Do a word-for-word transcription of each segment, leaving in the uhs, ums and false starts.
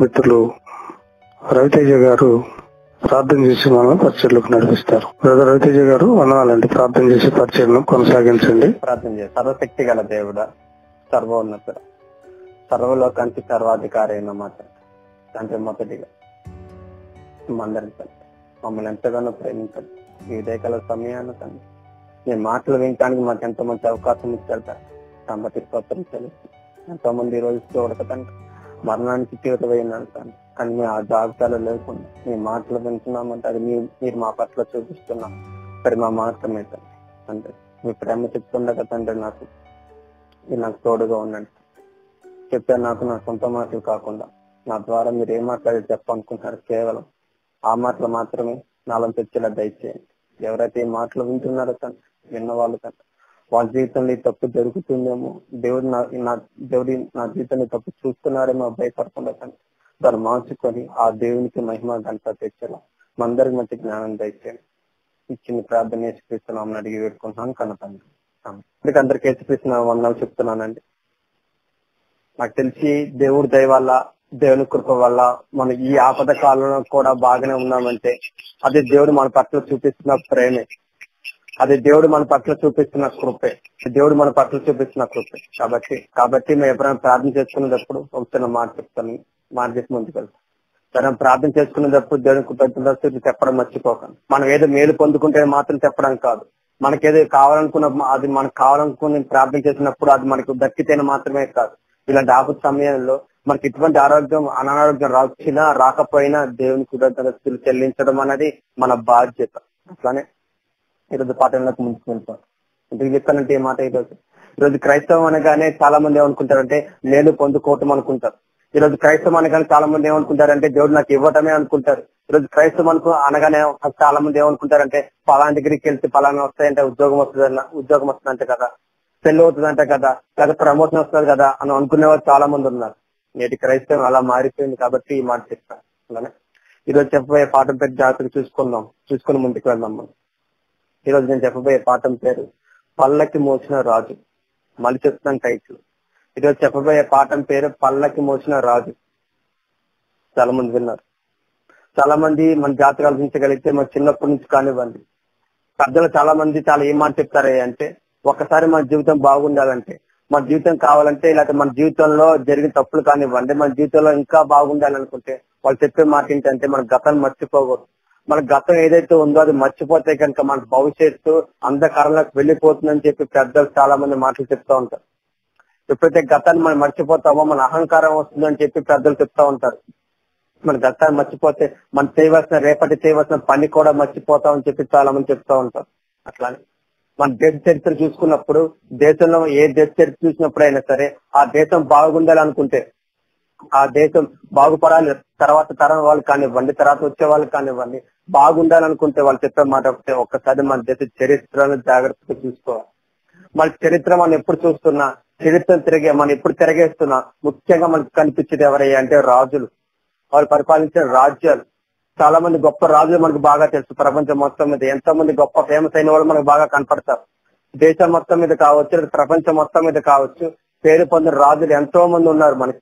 మిత్రులు రవితేజ గారు ప్రార్థన చేసి మనల్ని పరిచయలోకి నడిపిస్తారు. బ్రదర్ రవితేజ గారు వందనాలండి. ప్రార్థన చేసి పరిచయను కొనసాగించండి. ప్రార్థన చేసి సర్వశక్తి గల దేవుడ, సర్వోన్నత, సర్వలోకానికి సర్వాధికారి అయిన మాట తండ్రి, మొదటిగా మందరి తండ్రి మమ్మల్ని ఎంతగానో ప్రేమించండి. ఈ ఉదయకాల సమయాన్ని తండ్రి మీ మాటలు వినటానికి మాకు ఎంతో మంచి అవకాశం ఇచ్చారు తండ్రి. కాబట్టి స్తోత్రం చెల్లిస్తాం. ఎంతో మంది ఈ రోజు చూడక తండ్రి మరణానికి తీవ్రమైనాడు తండ్రి, కానీ మేము ఆ జాబితాలో లేకుండా మీ మాటలు వింటున్నామంటే అది మీ మీరు మా పట్ల చూపిస్తున్నాం. మరి మా మాత్రమే తండ్రి తండ్రి మీ ప్రేమ చెప్తుండగా తండ్రి నాకు మీరు నాకు తోడుగా ఉండండి. చెప్పారు నాకు నా సొంత మాటలు కాకుండా నా ద్వారా మీరు ఏ మాట్లాడి చెప్పనుకుంటున్నారు కేవలం ఆ మాటలు మాత్రమే నాలో తెచ్చేలా దయచేయండి. ఎవరైతే ఈ మాటలు వింటున్నారో తండ్రి, విన్నవాళ్ళు తండ్రి వాళ్ళ జీవితంలో ఈ తప్పు జరుగుతుందేమో, దేవుడు నా దేవుడి నా జీవితంలో తప్పు చూస్తున్నారేమో భయపడకుండా తండ్రి దాన్ని మార్చుకొని ఆ దేవునికి మహిమ గంట తెచ్చేలా మా అందరికి మంచి జ్ఞానం దయచేయండి. ఇచ్చిన ప్రార్థన యేసుక్రీస్తున్నామని అడిగి వేడుకుంటున్నాను కన్న తండ్రి. అందుకే అందరికి యేసుక్రీస్తున్నామని వందనాలు చెప్తున్నానండి. నాకు తెలిసి దేవుడి దయ వల్ల, దేవుని కృప వల్ల మనం ఈ ఆపద కాలంలో కూడా బాగానే ఉన్నామంటే అది దేవుడు మన పట్ల చూపిస్తున్న ప్రేమే, అది దేవుడు మన పట్ల చూపిస్తున్న కృపే, దేవుడు మన పట్ల చూపిస్తున్న కృపే. కాబట్టి కాబట్టి మేము ఎప్పుడైనా ప్రార్థన చేసుకునేటప్పుడు ఒక చిన్న మాట చెప్తాను, మాట చేసి ముందుకు వెళ్తాం. సరే, ప్రార్థన చేసుకునేటప్పుడు దేవుడికి కృతజ్ఞతలు చెప్పడం మర్చిపోకండి. మనం ఏదో మేలు పొందుకుంటే మాత్రం చెప్పడం కాదు, మనకేదో కావాలనుకున్న అది మనకు కావాలనుకుని ప్రార్థన చేసినప్పుడు అది మనకు దక్కితేనే మాత్రమే కాదు. ఇలాంటి ఆపద సమయంలో మనకి ఎటువంటి ఆరోగ్యం అనారోగ్యం రాచినా రాకపోయినా దేవుని కృతజ్ఞతలు చెల్లించడం అనేది మన బాధ్యత. అట్లానే ఈరోజు పాఠంలోకి ముందుకు వెళ్తాం. ఇంటికి చెప్తానంటే ఏ మాట, ఈరోజు ఈరోజు క్రైస్తవం అనగానే చాలా మంది ఏమనుకుంటారంటే నేను పొందుకోవటం అనుకుంటారు. ఈరోజు క్రైస్తవం అనగానే చాలా మంది ఏమనుకుంటారంటే దేవుడు నాకు ఇవ్వటమే అనుకుంటారు. ఈరోజు క్రైస్తవం అనుకు అనగానే చాలా మంది ఏమనుకుంటారంటే పలానా దగ్గరికి వెళ్తే పలానా వస్తాయంటే ఉద్యోగం వస్తుందన్న ఉద్యోగం వస్తుందంటే కదా, పెళ్లి అవుతుందంటే కదా, లేదా ప్రమోషన్ వస్తుంది కదా అని అనుకునే వాళ్ళు చాలా మంది ఉన్నారు. నేటి క్రైస్తవం అలా మారిపోయింది. కాబట్టి ఈ మాట చెప్తాను. అలానే ఈరోజు చెప్పబోయే పాఠం పెట్టి జాగ్రత్తగా చూసుకుందాం, చూసుకుని ముందుకు వెళ్దాం. మనం ఈరోజు నేను చెప్పబోయే పాఠం పేరు పల్లకి మోసిన రాజు. మళ్ళీ చెప్తున్నాను టైటిల్. ఈరోజు చెప్పబోయే పాఠం పేరు పల్లకి మోసిన రాజు. చాలా మంది విన్నారు. చాలా మంది మన జాతకాలు దించగలిగితే మన చిన్నప్పటి నుంచి కానివ్వండి, పెద్దలు చాలా మంది చాలా ఏం మాట చెప్తారే అంటే ఒక్కసారి మన జీవితం బాగుండాలంటే, మన జీవితం కావాలంటే, లేకపోతే మన జీవితంలో జరిగిన తప్పులు కానివ్వండి, మన జీవితంలో ఇంకా బాగుండాలనుకుంటే వాళ్ళు చెప్పే మాట ఏంటంటే మన గతాన్ని మర్చిపోకూడదు. మన గతం ఏదైతే ఉందో అది మర్చిపోతే కనుక మన భవిష్యత్తు అంధకారంలోకి వెళ్లిపోతుందని చెప్పి పెద్దలు చాలా మంది మాటలు చెప్తా ఉంటారు. ఎప్పుడైతే గతాన్ని మనం మర్చిపోతామో మన అహంకారం వస్తుందని చెప్పి పెద్దలు చెప్తా ఉంటారు. మన గతాన్ని మర్చిపోతే మనం చేయవలసిన రేపటి చేయవలసిన పని కూడా మర్చిపోతామని చెప్పి చాలా మంది చెప్తా ఉంటారు. అట్లానే మన దేశ చరిత్ర చూసుకున్నప్పుడు, దేశంలో ఏ దేశ చరిత్ర చూసినప్పుడు అయినా సరే ఆ దేశం బాగుండాలనుకుంటే, ఆ దేశం బాగుపడాలి, తర్వాత తరం వాళ్ళు కానివ్వండి, తర్వాత వచ్చే వాళ్ళు కానివ్వండి, బాగుండాలనుకుంటే వాళ్ళు చెప్పే మాట ఒకటే, ఒక్కసారి మన దేశ చరిత్రను జాగ్రత్తగా చూసుకోవాలి. మన చరిత్ర మనం ఎప్పుడు చూస్తున్నా, చరిత్ర తిరిగే మనం ఎప్పుడు తిరగేస్తున్నా ముఖ్యంగా మనకు కనిపించేది ఎవరయ్యా అంటే రాజులు, వాళ్ళు పరిపాలించిన రాజ్యాలు. చాలా మంది గొప్ప రాజులు మనకు బాగా తెలుసు. ప్రపంచం మొత్తం మీద ఎంతో మంది గొప్ప ఫేమస్ అయిన వాళ్ళు మనకు బాగా కనపడతారు. దేశం మొత్తం మీద కావచ్చు, ప్రపంచం మొత్తం మీద కావచ్చు, పేరు పొందిన రాజులు ఎంతో మంది ఉన్నారు మనకి.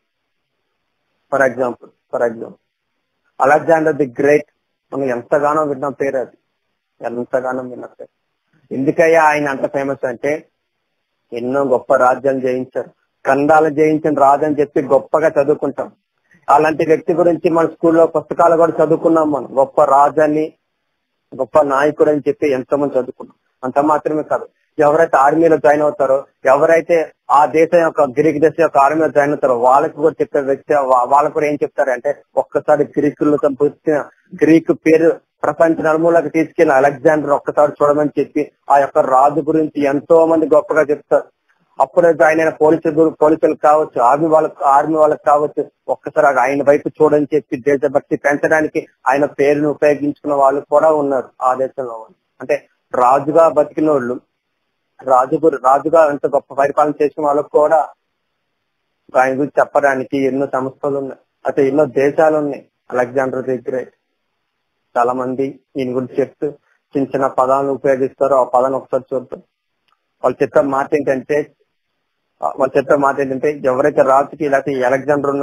For example for example Alexander the great, మనం ఎంతగానో విన్నాం పేరు, అది ఎంతగానో విన్న పేరు. ఎందుకయ్యా ఆయన అంత ఫేమస్ అంటే ఎన్నో గొప్ప రాజ్యాలు జయించారు, ఖండాలు జయించిన రాజు అని చెప్పి గొప్పగా చదువుకుంటాం. అలాంటి వ్యక్తి గురించి మన స్కూల్లో పుస్తకాలు కూడా చదువుకున్నాం. మనం గొప్ప రాజు అని, గొప్ప నాయకుడు అని చెప్పి ఎంతో మంది చదువుకున్నాం. అంత మాత్రమే కాదు, ఎవరైతే ఆర్మీలో జాయిన్ అవుతారో, ఎవరైతే ఆ దేశం యొక్క గ్రీక్ దేశం యొక్క ఆర్మీలో జాయిన్ అవుతారో వాళ్ళకి కూడా చెప్పే వ్యక్తి, వాళ్ళకు కూడా ఏం చెప్తారంటే ఒక్కసారి గ్రీకులతో పుట్టిన గ్రీకు పేరు ప్రపంచ నలుమూలకి తీసుకెళ్లి అలెగ్జాండర్ ఒక్కసారి చూడమని చెప్పి ఆ యొక్క రాజు గురించి ఎంతో మంది గొప్పగా చెప్తారు. అప్పుడే జాయిన్ అయిన పోలీసులు పోలీసులకు కావచ్చు, ఆర్మీ వాళ్ళకి ఆర్మీ వాళ్ళకి కావచ్చు, ఒక్కసారి ఆయన వైపు చూడని చెప్పి దేశభక్తి పెంచడానికి ఆయన పేరును ఉపయోగించుకున్న వాళ్ళు కూడా ఉన్నారు ఆ దేశంలో. అంటే రాజుగా బతికిన వాళ్ళు, రాజు రాజుగా ఎంత గొప్ప పరిపాలన చేసిన వాళ్ళకు కూడా ఆయన గురించి చెప్పడానికి ఎన్నో సంస్థలు ఉన్నాయి, అయితే ఎన్నో దేశాలు ఉన్నాయి. Alexander the great. చాలా మంది ఈయన గురించి చెప్తూ చిన్న చిన్న పదాలను ఉపయోగిస్తారు. ఆ పదాన్ని ఒకసారి చూద్దాం. వాళ్ళు చెప్పే మాట ఏంటంటే వాళ్ళు చెప్పే మాట ఏంటంటే ఎవరైతే రాజుకి లేకపోతే అలెగ్జాండర్ ఉన్నారో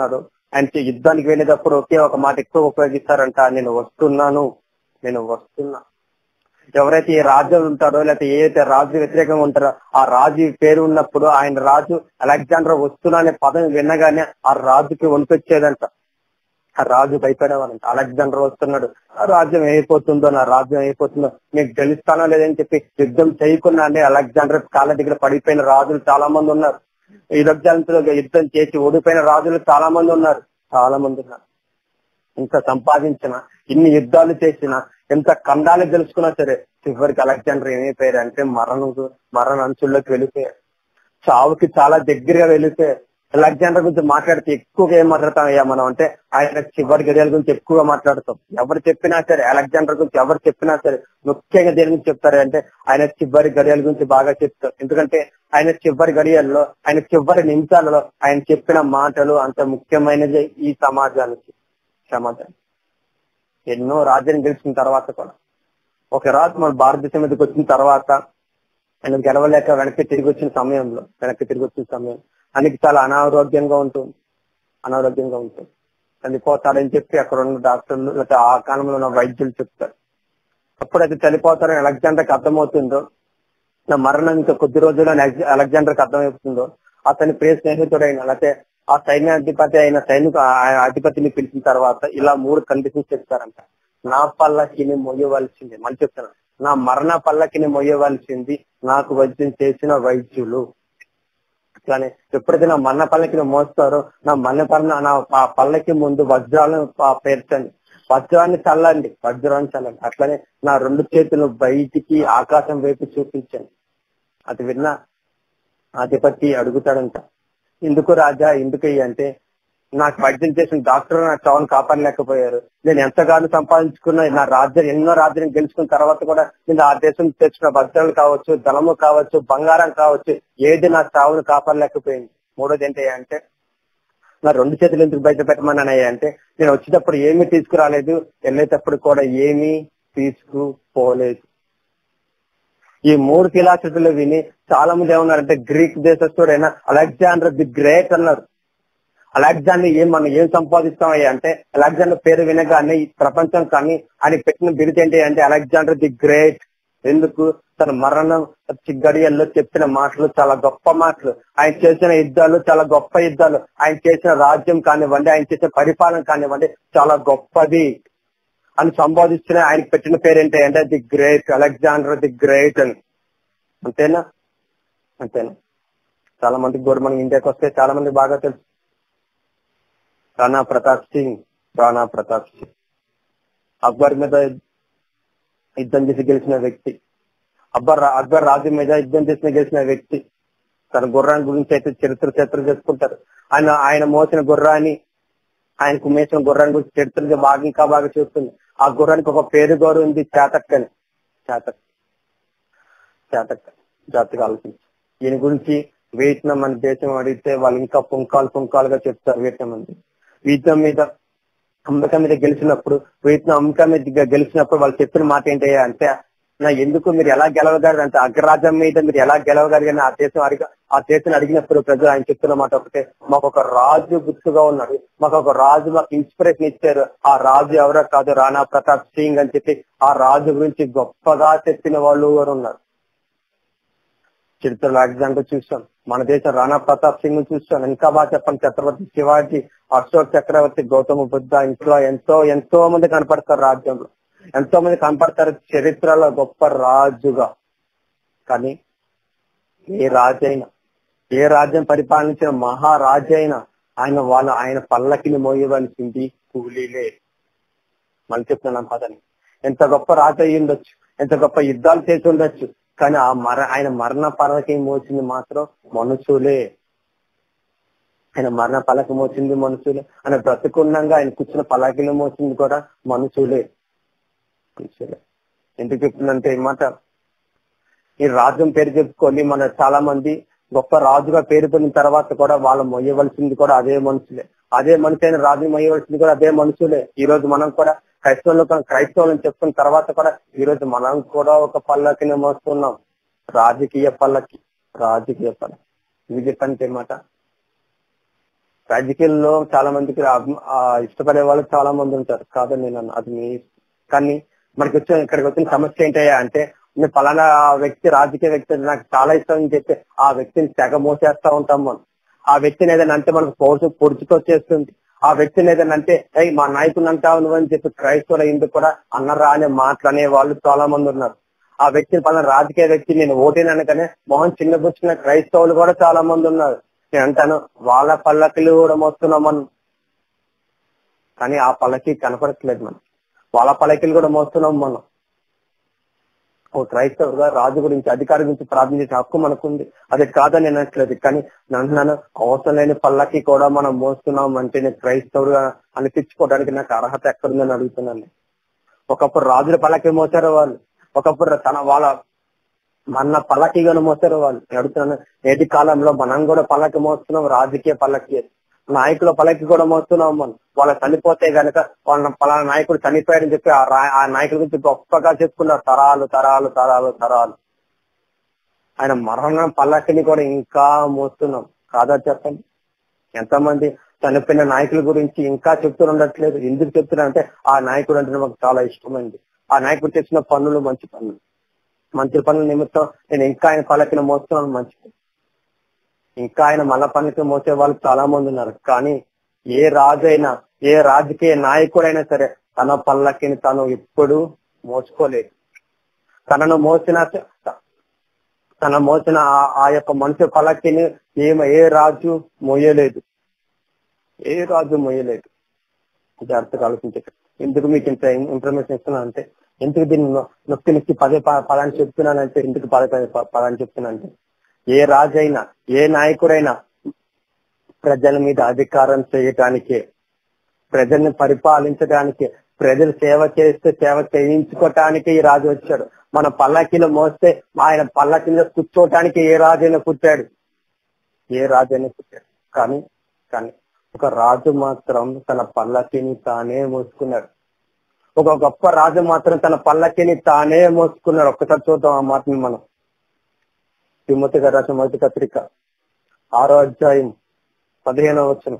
ఆయన యుద్ధానికి వెళ్ళేటప్పుడు ఒకే ఒక మాట ఎక్కువ ఉపయోగిస్తారంట, నేను వస్తున్నాను, నేను వస్తున్నా. ఎవరైతే ఈ రాజు ఉంటారో లేకపోతే ఏదైతే రాజు వ్యతిరేకంగా ఉంటారో ఆ రాజు పేరు ఉన్నప్పుడు ఆయన రాజు అలెగ్జాండర్ వస్తున్నా అనే పదం వినగానే ఆ రాజుకి వణికొచ్చేదంట. ఆ రాజు భయపడేవారంట. అలెగ్జాండర్ వస్తున్నాడు, ఆ రాజ్యం అయిపోతుందో, నా రాజ్యం అయిపోతుందో, నీకు గెలుస్తానో లేదని చెప్పి యుద్ధం చేయకుండా అంటే అలెగ్జాండర్ కాళ్ళ దగ్గర పడిపోయిన రాజులు చాలా మంది ఉన్నారు. ఈ యుద్ధంతో యుద్ధం చేసి ఓడిపోయిన రాజులు చాలా మంది ఉన్నారు, చాలా మంది ఉన్నారు. ఇంత సంపాదించిన, ఇన్ని యుద్ధాలు చేసిన, ఎంత ఖండాలు తెలుసుకున్నా సరే చివరికి అలెగ్జాండర్ ఏమైపోయారు అంటే మరణం మరణ అంచుల్లోకి వెళ్ళిపోయారు, చావుకి చాలా దగ్గరగా వెళ్ళిపోయారు. అలెగ్జాండర్ గురించి మాట్లాడితే ఎక్కువగా ఏం మాట్లాడతాం అయ్యా మనం అంటే ఆయన చివరి గడియల గురించి ఎక్కువగా మాట్లాడతాం. ఎవరు చెప్పినా సరే అలెగ్జాండర్ గురించి ఎవరు చెప్పినా సరే ముఖ్యంగా దేని గురించి చెప్తారు అంటే ఆయన చివరి గడియల గురించి బాగా చెప్తారు. ఎందుకంటే ఆయన చివరి గడియల్లో, ఆయన చివరి నిమిషాలలో ఆయన చెప్పిన మాటలు అంత ముఖ్యమైనది ఈ సమాజానికి. సమాజానికి ఎన్నో రాజ్యాన్ని గెలిచిన తర్వాత కూడా ఒక రాజు మన భారతదేశం మీదకి వచ్చిన తర్వాత ఆయన గెలవలేక వెనక్కి తిరిగి వచ్చిన సమయంలో వెనక్కి తిరిగి వచ్చిన సమయం ఆయనకి చాలా అనారోగ్యంగా ఉంటుంది అనారోగ్యంగా ఉంటుంది చనిపోతాడని చెప్పి అక్కడ ఉన్న డాక్టర్లు లేకపోతే ఆ కాలంలో ఉన్న వైద్యులు చెప్తారు. ఎప్పుడైతే చనిపోతారని అలెగ్జాండర్కి అర్థమవుతుందో, నా మరణం ఇంకా కొద్ది రోజుల్లో అలెగ్జాండర్కి అర్థమవుతుందో, అతని ప్రియ స్నేహితుడైన లేకపోతే ఆ సైన్యాధిపతి అయిన సైనిక అధిపతిని పిలిచిన తర్వాత ఇలా మూడు కండిషన్స్ చెప్తారంట. నా పల్లకిని మొయ్యవలసింది, మళ్ళీ చెప్తాను, నా మరణ పల్లకిని మొయ్యవలసింది నాకు వైద్యం చేసిన వైద్యులు. అట్లానే ఎప్పుడైతే నా మరణ పల్లకిని మోస్తారో నా మరణ పల్ల నా ఆ పల్లకి ముందు వజ్రాలను పేర్చండి, వజ్రాన్ని చల్లండి, వజ్రాన్ని చల్లండి. అట్లనే నా రెండు చేతులు బయటికి ఆకాశం వైపు చూపించండి. అది విన్న అధిపతి అడుగుతాడంట, ఎందుకు రాజా, ఎందుకు అంటే నాకు వైద్యం చేసిన డాక్టర్ నా చావును కాపాడలేకపోయారు, నేను ఎంతగానో సంపాదించుకున్న నా రాజ్యం ఎన్నో రాజ్యం గెలుచుకున్న తర్వాత కూడా నేను ఆ దేశం తెచ్చిన వజ్రాలు కావచ్చు, ధనము కావచ్చు, బంగారం కావచ్చు, ఏది నా చావును కాపాడలేకపోయింది. మూడోది ఏంటి అంటే నా రెండు చేతులు ఎందుకు బయట పెట్టమన్నానయ్యా అంటే నేను వచ్చేటప్పుడు ఏమీ తీసుకురాలేదు, వెళ్ళేటప్పుడు కూడా ఏమీ తీసుకుపోలేదు. ఈ మూడు ఫిలాసఫీలు విని చాలా మంది ఏమన్నారంటే గ్రీక్ దేశస్తుడైన అలెగ్జాండర్ ది గ్రేట్ అన్నారు. అలెగ్జాండర్ ఏం మనం ఏం సంపాదిస్తామయ్యా అంటే అలెగ్జాండర్ పేరు వినగానే ఈ ప్రపంచం కానీ ఆయన పెట్టిన బిరుదు ఏంటి అంటే అలెగ్జాండర్ ది గ్రేట్. ఎందుకు? తన మరణం గడియల్లో చెప్పిన మాటలు చాలా గొప్ప మాటలు, ఆయన చేసిన యుద్ధాలు చాలా గొప్ప యుద్ధాలు, ఆయన చేసిన రాజ్యం కానివ్వండి, ఆయన చేసిన పరిపాలన కానివ్వండి చాలా గొప్పది అని సంబోధిస్తున్న ఆయనకి పెట్టిన పేరు ఏంటి అంటే the great, Alexander the great అని. అంతేనా? అంతేనా? చాలా మందికి గోరు మన ఇండియాకి వస్తే చాలా మంది బాగా తెలుసు. రాణా ప్రతాప్ సింగ్, రాణా ప్రతాప్ సింగ్ అక్బర్ మీద యుద్ధం చేసి గెలిచిన వ్యక్తి, అక్బర్ అక్బర్ రాజు మీద యుద్ధం చేసిన గెలిచిన వ్యక్తి. తన గుర్రాన్ని గురించి అయితే చరిత్ర చరిత్ర చేసుకుంటారు. ఆయన ఆయన మోసిన గుర్రాన్ని, ఆయనకు మేసిన గుర్రాన్ని గురించి చరిత్ర బాగా ఇంకా బాగా చూస్తుంది. ఆ గుర్రానికి ఒక పేరు గౌరవం ఉంది, చాతక్ అని. చాతక్ చాతక్ జాతిగా ఆలోచించి ఈయన గురించి వియత్నాం మన దేశం అడిగితే వాళ్ళు ఇంకా పుంకాలు పుంకాలుగా చెప్తారు. వియత్నాం అంది వియత్నాం మీద అమెరికా మీద గెలిచినప్పుడు, వియత్నాం అమెరికా మీద గెలిచినప్పుడు వాళ్ళు చెప్పిన మాట ఏంటి అంటే నా ఎందుకు మీరు ఎలా గెలవగారు అంటే అగ్రరాజ్యం మీద మీరు ఎలా గెలవగారు ఆ దేశం అడిగ ఆ దేశం అడిగినప్పుడు ప్రజలు ఆయన చెప్తున్న మాట ఒకటే, మాకు ఒక రాజు గుర్తుగా ఉన్నాడు, మాకు ఒక రాజు మాకు ఇన్స్పిరేషన్ ఇచ్చారు, ఆ రాజు ఎవరో కాదు రాణా ప్రతాప్ సింగ్ అని చెప్పి ఆ రాజు గురించి గొప్పగా చెప్పిన వాళ్ళు ఎవరు ఉన్నారు. చరిత్రలో ఎగ్జాంపుల్ చూస్తాం, మన దేశం రాణా ప్రతాప్ సింగ్ చూస్తాం. ఇంకా బాగా చెప్పండి, ఛత్రపతి శివాజీ, అశోక్ చక్రవర్తి, గౌతమ బుద్ధ, ఇంట్లో ఎంతో ఎంతో మంది కనపడతారు, రాజ్యంలో ఎంతో మంది కనపడతారు చరిత్రలో గొప్ప రాజుగా. కానీ ఏ రాజైనా, ఏ రాజ్యం పరిపాలించిన మహారాజు అయినా ఆయన వాళ్ళ ఆయన పల్లకిని మోయవలసింది కూలీలే. మళ్ళీ చెప్తున్నాను పదని, ఎంత గొప్ప రాజు అయి ఉండొచ్చు, ఎంత గొప్ప యుద్ధాలు చేసి ఉండొచ్చు, కానీ ఆ మర ఆయన మరణ పల్లకి మోసింది మాత్రం మనుషులే. ఆయన మరణ పల్లకి మోసింది మనుషులే, ఆయన బ్రతుకున్నంగా ఆయన కూర్చున్న పల్లకిలో మోసింది కూడా మనుషులే. మనుషులే ఎందుకు చెప్తుందంటే ఈ మాట, ఈ రాజ్యం పేరు చెప్పుకొని మన చాలా మంది గొప్ప రాజుగా పేరు పొందిన తర్వాత కూడా వాళ్ళు మొయ్యవలసింది కూడా అదే మనుషులే. అదే మనిషి అయిన రాజుని మొయ్యవలసింది కూడా అదే మనుషులే. ఈ రోజు మనం కూడా క్రైస్తవులు క్రైస్తవులను చెప్పుకున్న తర్వాత కూడా ఈ రోజు మనం కూడా ఒక పల్లకిని మోస్తున్నాం, రాజకీయ పల్లకి, రాజకీయ పల్లకి. ఇది చెప్పంటే మాట రాజకీయాల్లో చాలా మందికి ఇష్టపడే వాళ్ళు చాలా మంది ఉంటారు, కాదని నేను అది మీ కానీ మనకి వచ్చిన ఇక్కడికి వచ్చిన సమస్య ఏంటయ్యా అంటే, నేను పలానా వ్యక్తి రాజకీయ వ్యక్తి నాకు చాలా ఇష్టం అని చెప్పి ఆ వ్యక్తిని తెగ మోసేస్తా ఉంటాం మనం. ఆ వ్యక్తిని ఏదైనా అంటే మనకు పొడుచు పొడుచుతో చేస్తుంది. ఆ వ్యక్తిని ఏదైనా అంటే అయ్యి మా నాయకుని అంటావు నువ్వు అని చెప్పి క్రైస్తవుల ఇందుకు కూడా అన్నరా అనే మాటలు అనే వాళ్ళు చాలా మంది ఉన్నారు. ఆ వ్యక్తిని పలానా రాజకీయ వ్యక్తి నేను ఓటేననగానే మొహం చిన్నపుచ్చిన క్రైస్తవులు కూడా చాలా మంది ఉన్నారు. నేను అంటాను వాళ్ళ పల్లకిలు కూడా మోస్తున్నాం మనం, కానీ ఆ పల్లకి కనపడట్లేదు మనం. వాళ్ళ పల్లకిలు కూడా మోస్తున్నాం మనం. ఓ క్రైస్తవుగా రాజు గురించి అధికారి గురించి ప్రార్థించే హక్కు మనకుంది, అది కాదని అనట్లేదు. కానీ నన్ను అవసరం లేని పల్లకి కూడా మనం మోస్తున్నాం అంటే నేను క్రైస్తవుడుగా అనిపించుకోవడానికి నాకు అర్హత ఎక్కడుందని అడుగుతున్నాను. ఒకప్పుడు రాజుల పల్లకి మోసారు వాళ్ళు, ఒకప్పుడు తన వాళ్ళ మన పల్లకిగాను మోసారు వాళ్ళు. అడుగుతున్నాను నేటి కాలంలో మనం కూడా పల్లకి మోస్తున్నాం, రాజకీయ పల్లకి నాయకుల పల్లకి కూడా మోస్తున్నాం మనం. వాళ్ళు చనిపోతే గనక వాళ్ళ పలానా నాయకుడు చనిపోయాడని చెప్పి ఆ నాయకుల గురించి గొప్పగా చెప్పుకున్నారు తరాలు తరాలు తరాలు తరాలు. ఆయన మరణ పల్లకిని కూడా ఇంకా మోస్తున్నాం కాదా చెప్పండి? ఎంతమంది చనిపోయిన నాయకుల గురించి ఇంకా చెప్తూ ఉండట్లేదు. ఎందుకు చెప్తున్నా అంటే ఆ నాయకుడు అంటే మాకు చాలా ఇష్టమైంది. ఆ నాయకుడు చేసిన పనులు మంచి పనులు, మంచి పనుల నిమిత్తం నేను ఇంకా ఆయన పల్లకిని మోస్తున్నాను మంచిది. ఇంకా ఆయన మళ్ళా పనికి మోసే వాళ్ళు చాలా మంది ఉన్నారు. కానీ ఏ రాజు అయినా ఏ రాజకీయ నాయకుడైనా సరే తన పల్లకిని తను ఎప్పుడు మోసుకోలేదు. తనను మోసిన తన మోసిన ఆ యొక్క మనిషి పల్లకిని ఏమ ఏ రాజు మోయలేదు, ఏ రాజు మోయలేదు. జాగ్రత్తగా ఆలోచించే ఎందుకు మీకు ఇంత ఇన్ఫర్మేషన్ ఇస్తున్నా అంటే, ఎందుకు దీన్ని నొక్కి నొక్కి పదే పదాన్ని చెప్తున్నానంటే, ఎందుకు పదే పదాన్ని చెప్తున్నానంటే ఏ రాజైనా ఏ నాయకుడైనా ప్రజల మీద అధికారం చేయటానికే, ప్రజల్ని పరిపాలించడానికి, ప్రజలు సేవ చేస్తే సేవ చేయించుకోవటానికి ఈ రాజు వచ్చాడు. మన పల్లకిలో మోస్తే ఆయన పల్లకి మీద కూర్చోటానికి ఏ రాజైనా పుట్టాడు, ఏ రాజైనా పుట్టాడు. కానీ కానీ ఒక రాజు మాత్రం తన పల్లకిని తానే మోసుకున్నాడు. ఒక గొప్ప రాజు మాత్రం తన పల్లకిని తానే మోసుకున్నాడు. ఒక్కసారి చూద్దాం ఆ మాటని మనం. తిమోతి గారు రాసిన మొదటి పత్రిక ఆరో అధ్యాయం పదిహేనవ వచనం.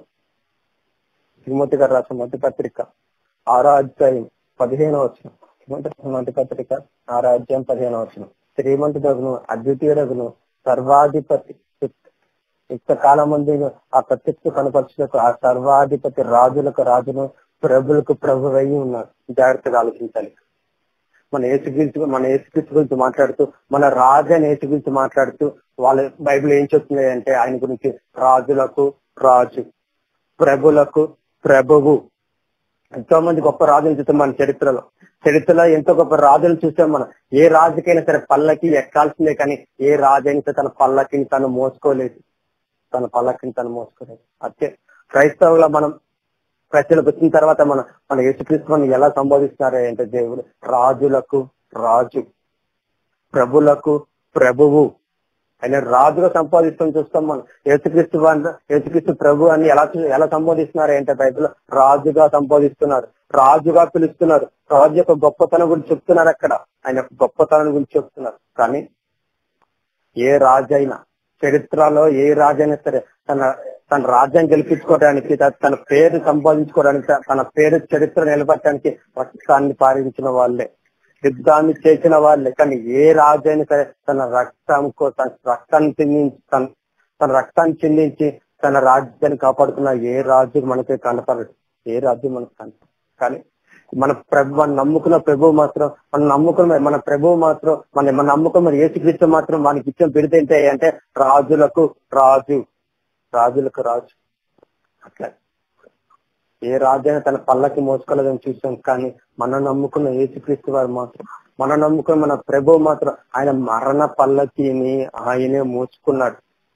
తిమోతి గారు రాసిన మొదటి పత్రిక ఆరో అధ్యాయం పదిహేనవ వచనం. మొదటి పత్రిక ఆరో అధ్యాయం పదిహేనవ వచనం. శ్రీమంతుడగును అద్వితీయుడగును సర్వాధిపతి ఇంతకాలం మంది ఆ ప్రత్యక్ష కనపరచులకు ఆ సర్వాధిపతి రాజులకు రాజును ప్రభులకు ప్రభు అయి ఉన్నారు. జాగ్రత్తగా ఆలోచించాలి. మన యేసుక్రీస్తు మన యేసుక్రీస్తు గురించి మాట్లాడుతూ, మన రాజు అని యేసు గురించి మాట్లాడుతూ వాళ్ళ బైబిల్ ఏం చెప్తుంది అంటే ఆయన గురించి రాజులకు రాజు, ప్రభులకు ప్రభువు. ఎంతో మంది గొప్ప రాజులు చూస్తాం మన చరిత్రలో. చరిత్రలో ఎంతో గొప్ప రాజులు చూసాం మనం. ఏ రాజుకైనా సరే పల్లకి ఎక్కాల్సిందే, కానీ ఏ రాజైనా సరే తన పల్లకిని తను మోసుకోలేదు, తన పల్లకిని తను మోసుకోలేదు. అంతే క్రైస్తవుల మనం ప్రజలకు వచ్చిన తర్వాత మన మన యేసుక్రీస్తుని ఎలా సంబోధిస్తున్నారు అంటే దేవుడు రాజులకు రాజు, ప్రభులకు ప్రభువు. ఆయన రాజుగా సంపాదిస్తాం చూస్తాం మనం. యేసుక్రీస్తు యేసుక్రీస్తు ప్రభు అని ఎలా ఎలా సంబోధిస్తున్నారు అంటే బైబిల్ రాజుగా సంబోధిస్తున్నారు, రాజుగా పిలుస్తున్నారు. రాజు యొక్క గొప్పతనం గురించి చెప్తున్నారు అక్కడ, ఆయన యొక్క గొప్పతనం గురించి చెప్తున్నారు. కానీ ఏ రాజైనా చరిత్రలో ఏ రాజైనా సరే తన తన రాజ్యం గెలిపించుకోవడానికి, తన పేరు సంపాదించుకోవడానికి, తన పేరు చరిత్ర నిలబెట్టడానికి రక్తాన్ని పారించిన వాళ్ళే, యుద్ధాన్ని చేసిన వాళ్ళే. కానీ ఏ రాజైనా సరే తన రక్తం తన రక్తాన్ని చిందించి తన తన రక్తాన్ని చిందించి తన రాజ్యాన్ని కాపాడుకున్న ఏ రాజు మనకి కనపడదు, ఏ రాజ్యం మనకు కనపడదు. కానీ మన ప్రభు మన నమ్ముకున్న ప్రభువు మాత్రం మనం నమ్ముకున్న మన ప్రభువు మాత్రం మన మన నమ్ముకున్న యేసుక్రీస్తు మాత్రం మనకి ఇచ్చిన బిరుదు ఏంటి అంటే రాజులకు రాజు, రాజులకు రాజు. అట్లా ఏ రాజైనా తన పల్లకి మోసుకోలేదని చూసాం. కానీ మనం నమ్ముకున్న యేసుక్రీస్తు వారు మాత్రం, మనం నమ్ముకున్న మన ప్రభువు మాత్రం ఆయన మరణ పల్లకిని ఆయనే మోసుకున్నాడు.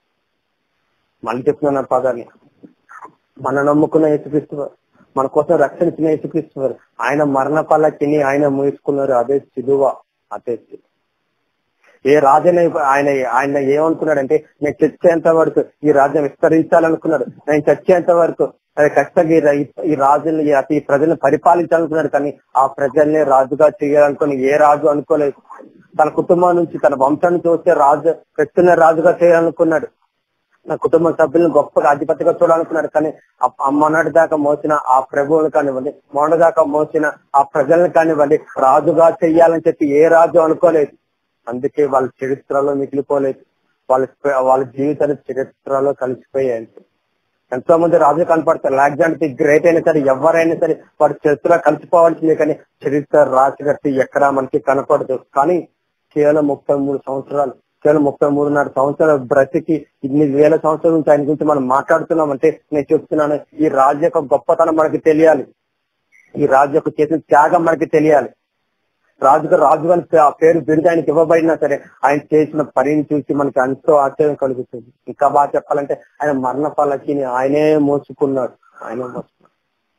మళ్ళీ చెప్తున్నా పదాన్ని, మనం నమ్ముకున్న యేసుక్రీస్తు వారు, మన కోసం రక్షించిన యేసుక్రీస్తు వారు ఆయన మరణ పల్లకిని ఆయన మోసుకున్నారు. అదే సిలువ, అదే సిలువ. ఏ రాజైనా ఆయన ఆయన ఏమనుకున్నాడంటే నేను చచ్చేంత వరకు ఈ రాజ్యం విస్తరించాలనుకున్నాడు, నేను చచ్చేంత వరకు ఖచ్చితంగా ఈ రాజుని ఈ ప్రజల్ని పరిపాలించాలనుకున్నాడు. కానీ ఆ ప్రజల్ని రాజుగా చేయాలనుకుని ఏ రాజు అనుకోలేదు. తన కుటుంబం నుంచి తన వంశం నుంచి వచ్చే రాజు వ్యక్తిని రాజుగా చేయాలనుకున్నాడు. నా కుటుంబ సభ్యులను గొప్పగా అధిపతిగా చూడాలనుకున్నాడు. కానీ మొన్నటి దాకా మోసిన ఆ ప్రభువులు కానివ్వండి, మొన్నటి దాకా మోసిన ఆ ప్రజలను కానివ్వండి రాజుగా చెయ్యాలని చెప్పి ఏ రాజు అనుకోలేదు. అందుకే వాళ్ళ చరిత్రలో మిగిలిపోలేదు. వాళ్ళ వాళ్ళ జీవితాలు చరిత్రలో కలిసిపోయాయి. ఎంతో మంది రాజులు కనపడతారు. అలెగ్జాండర్ ది గ్రేట్ అయినా సరే ఎవరైనా సరే వాడి చరిత్రలో కలిసిపోవాల్సిందే. కానీ చరిత్ర రాసిగట్టి ఎక్కడా మనకి కనపడదు. కానీ కేవలం ముప్పై మూడు సంవత్సరాలు కేవలం ముప్పై మూడున్నర సంవత్సరాలు బ్రతికి ఇన్ని వేల సంవత్సరాల నుంచి ఆయన గురించి మనం మాట్లాడుతున్నామంటే నేను చెప్తున్నాను, ఈ రాజు యొక్క గొప్పతనం మనకి తెలియాలి. ఈ రాజు యొక్క చేసిన త్యాగం మనకి తెలియాలి. రాజుగా రాజు అని పేరు బిరుదు ఆయనకి ఇవ్వబడినా సరే ఆయన చేసిన పనిని చూసి మనకి ఎంతో ఆశ్చర్యం కలుగుతుంది. ఇంకా బాగా చెప్పాలంటే ఆయన మరణ పల్లకిని ఆయనే మోసుకున్నాడు. ఆయనే మోసుకున్నాడు.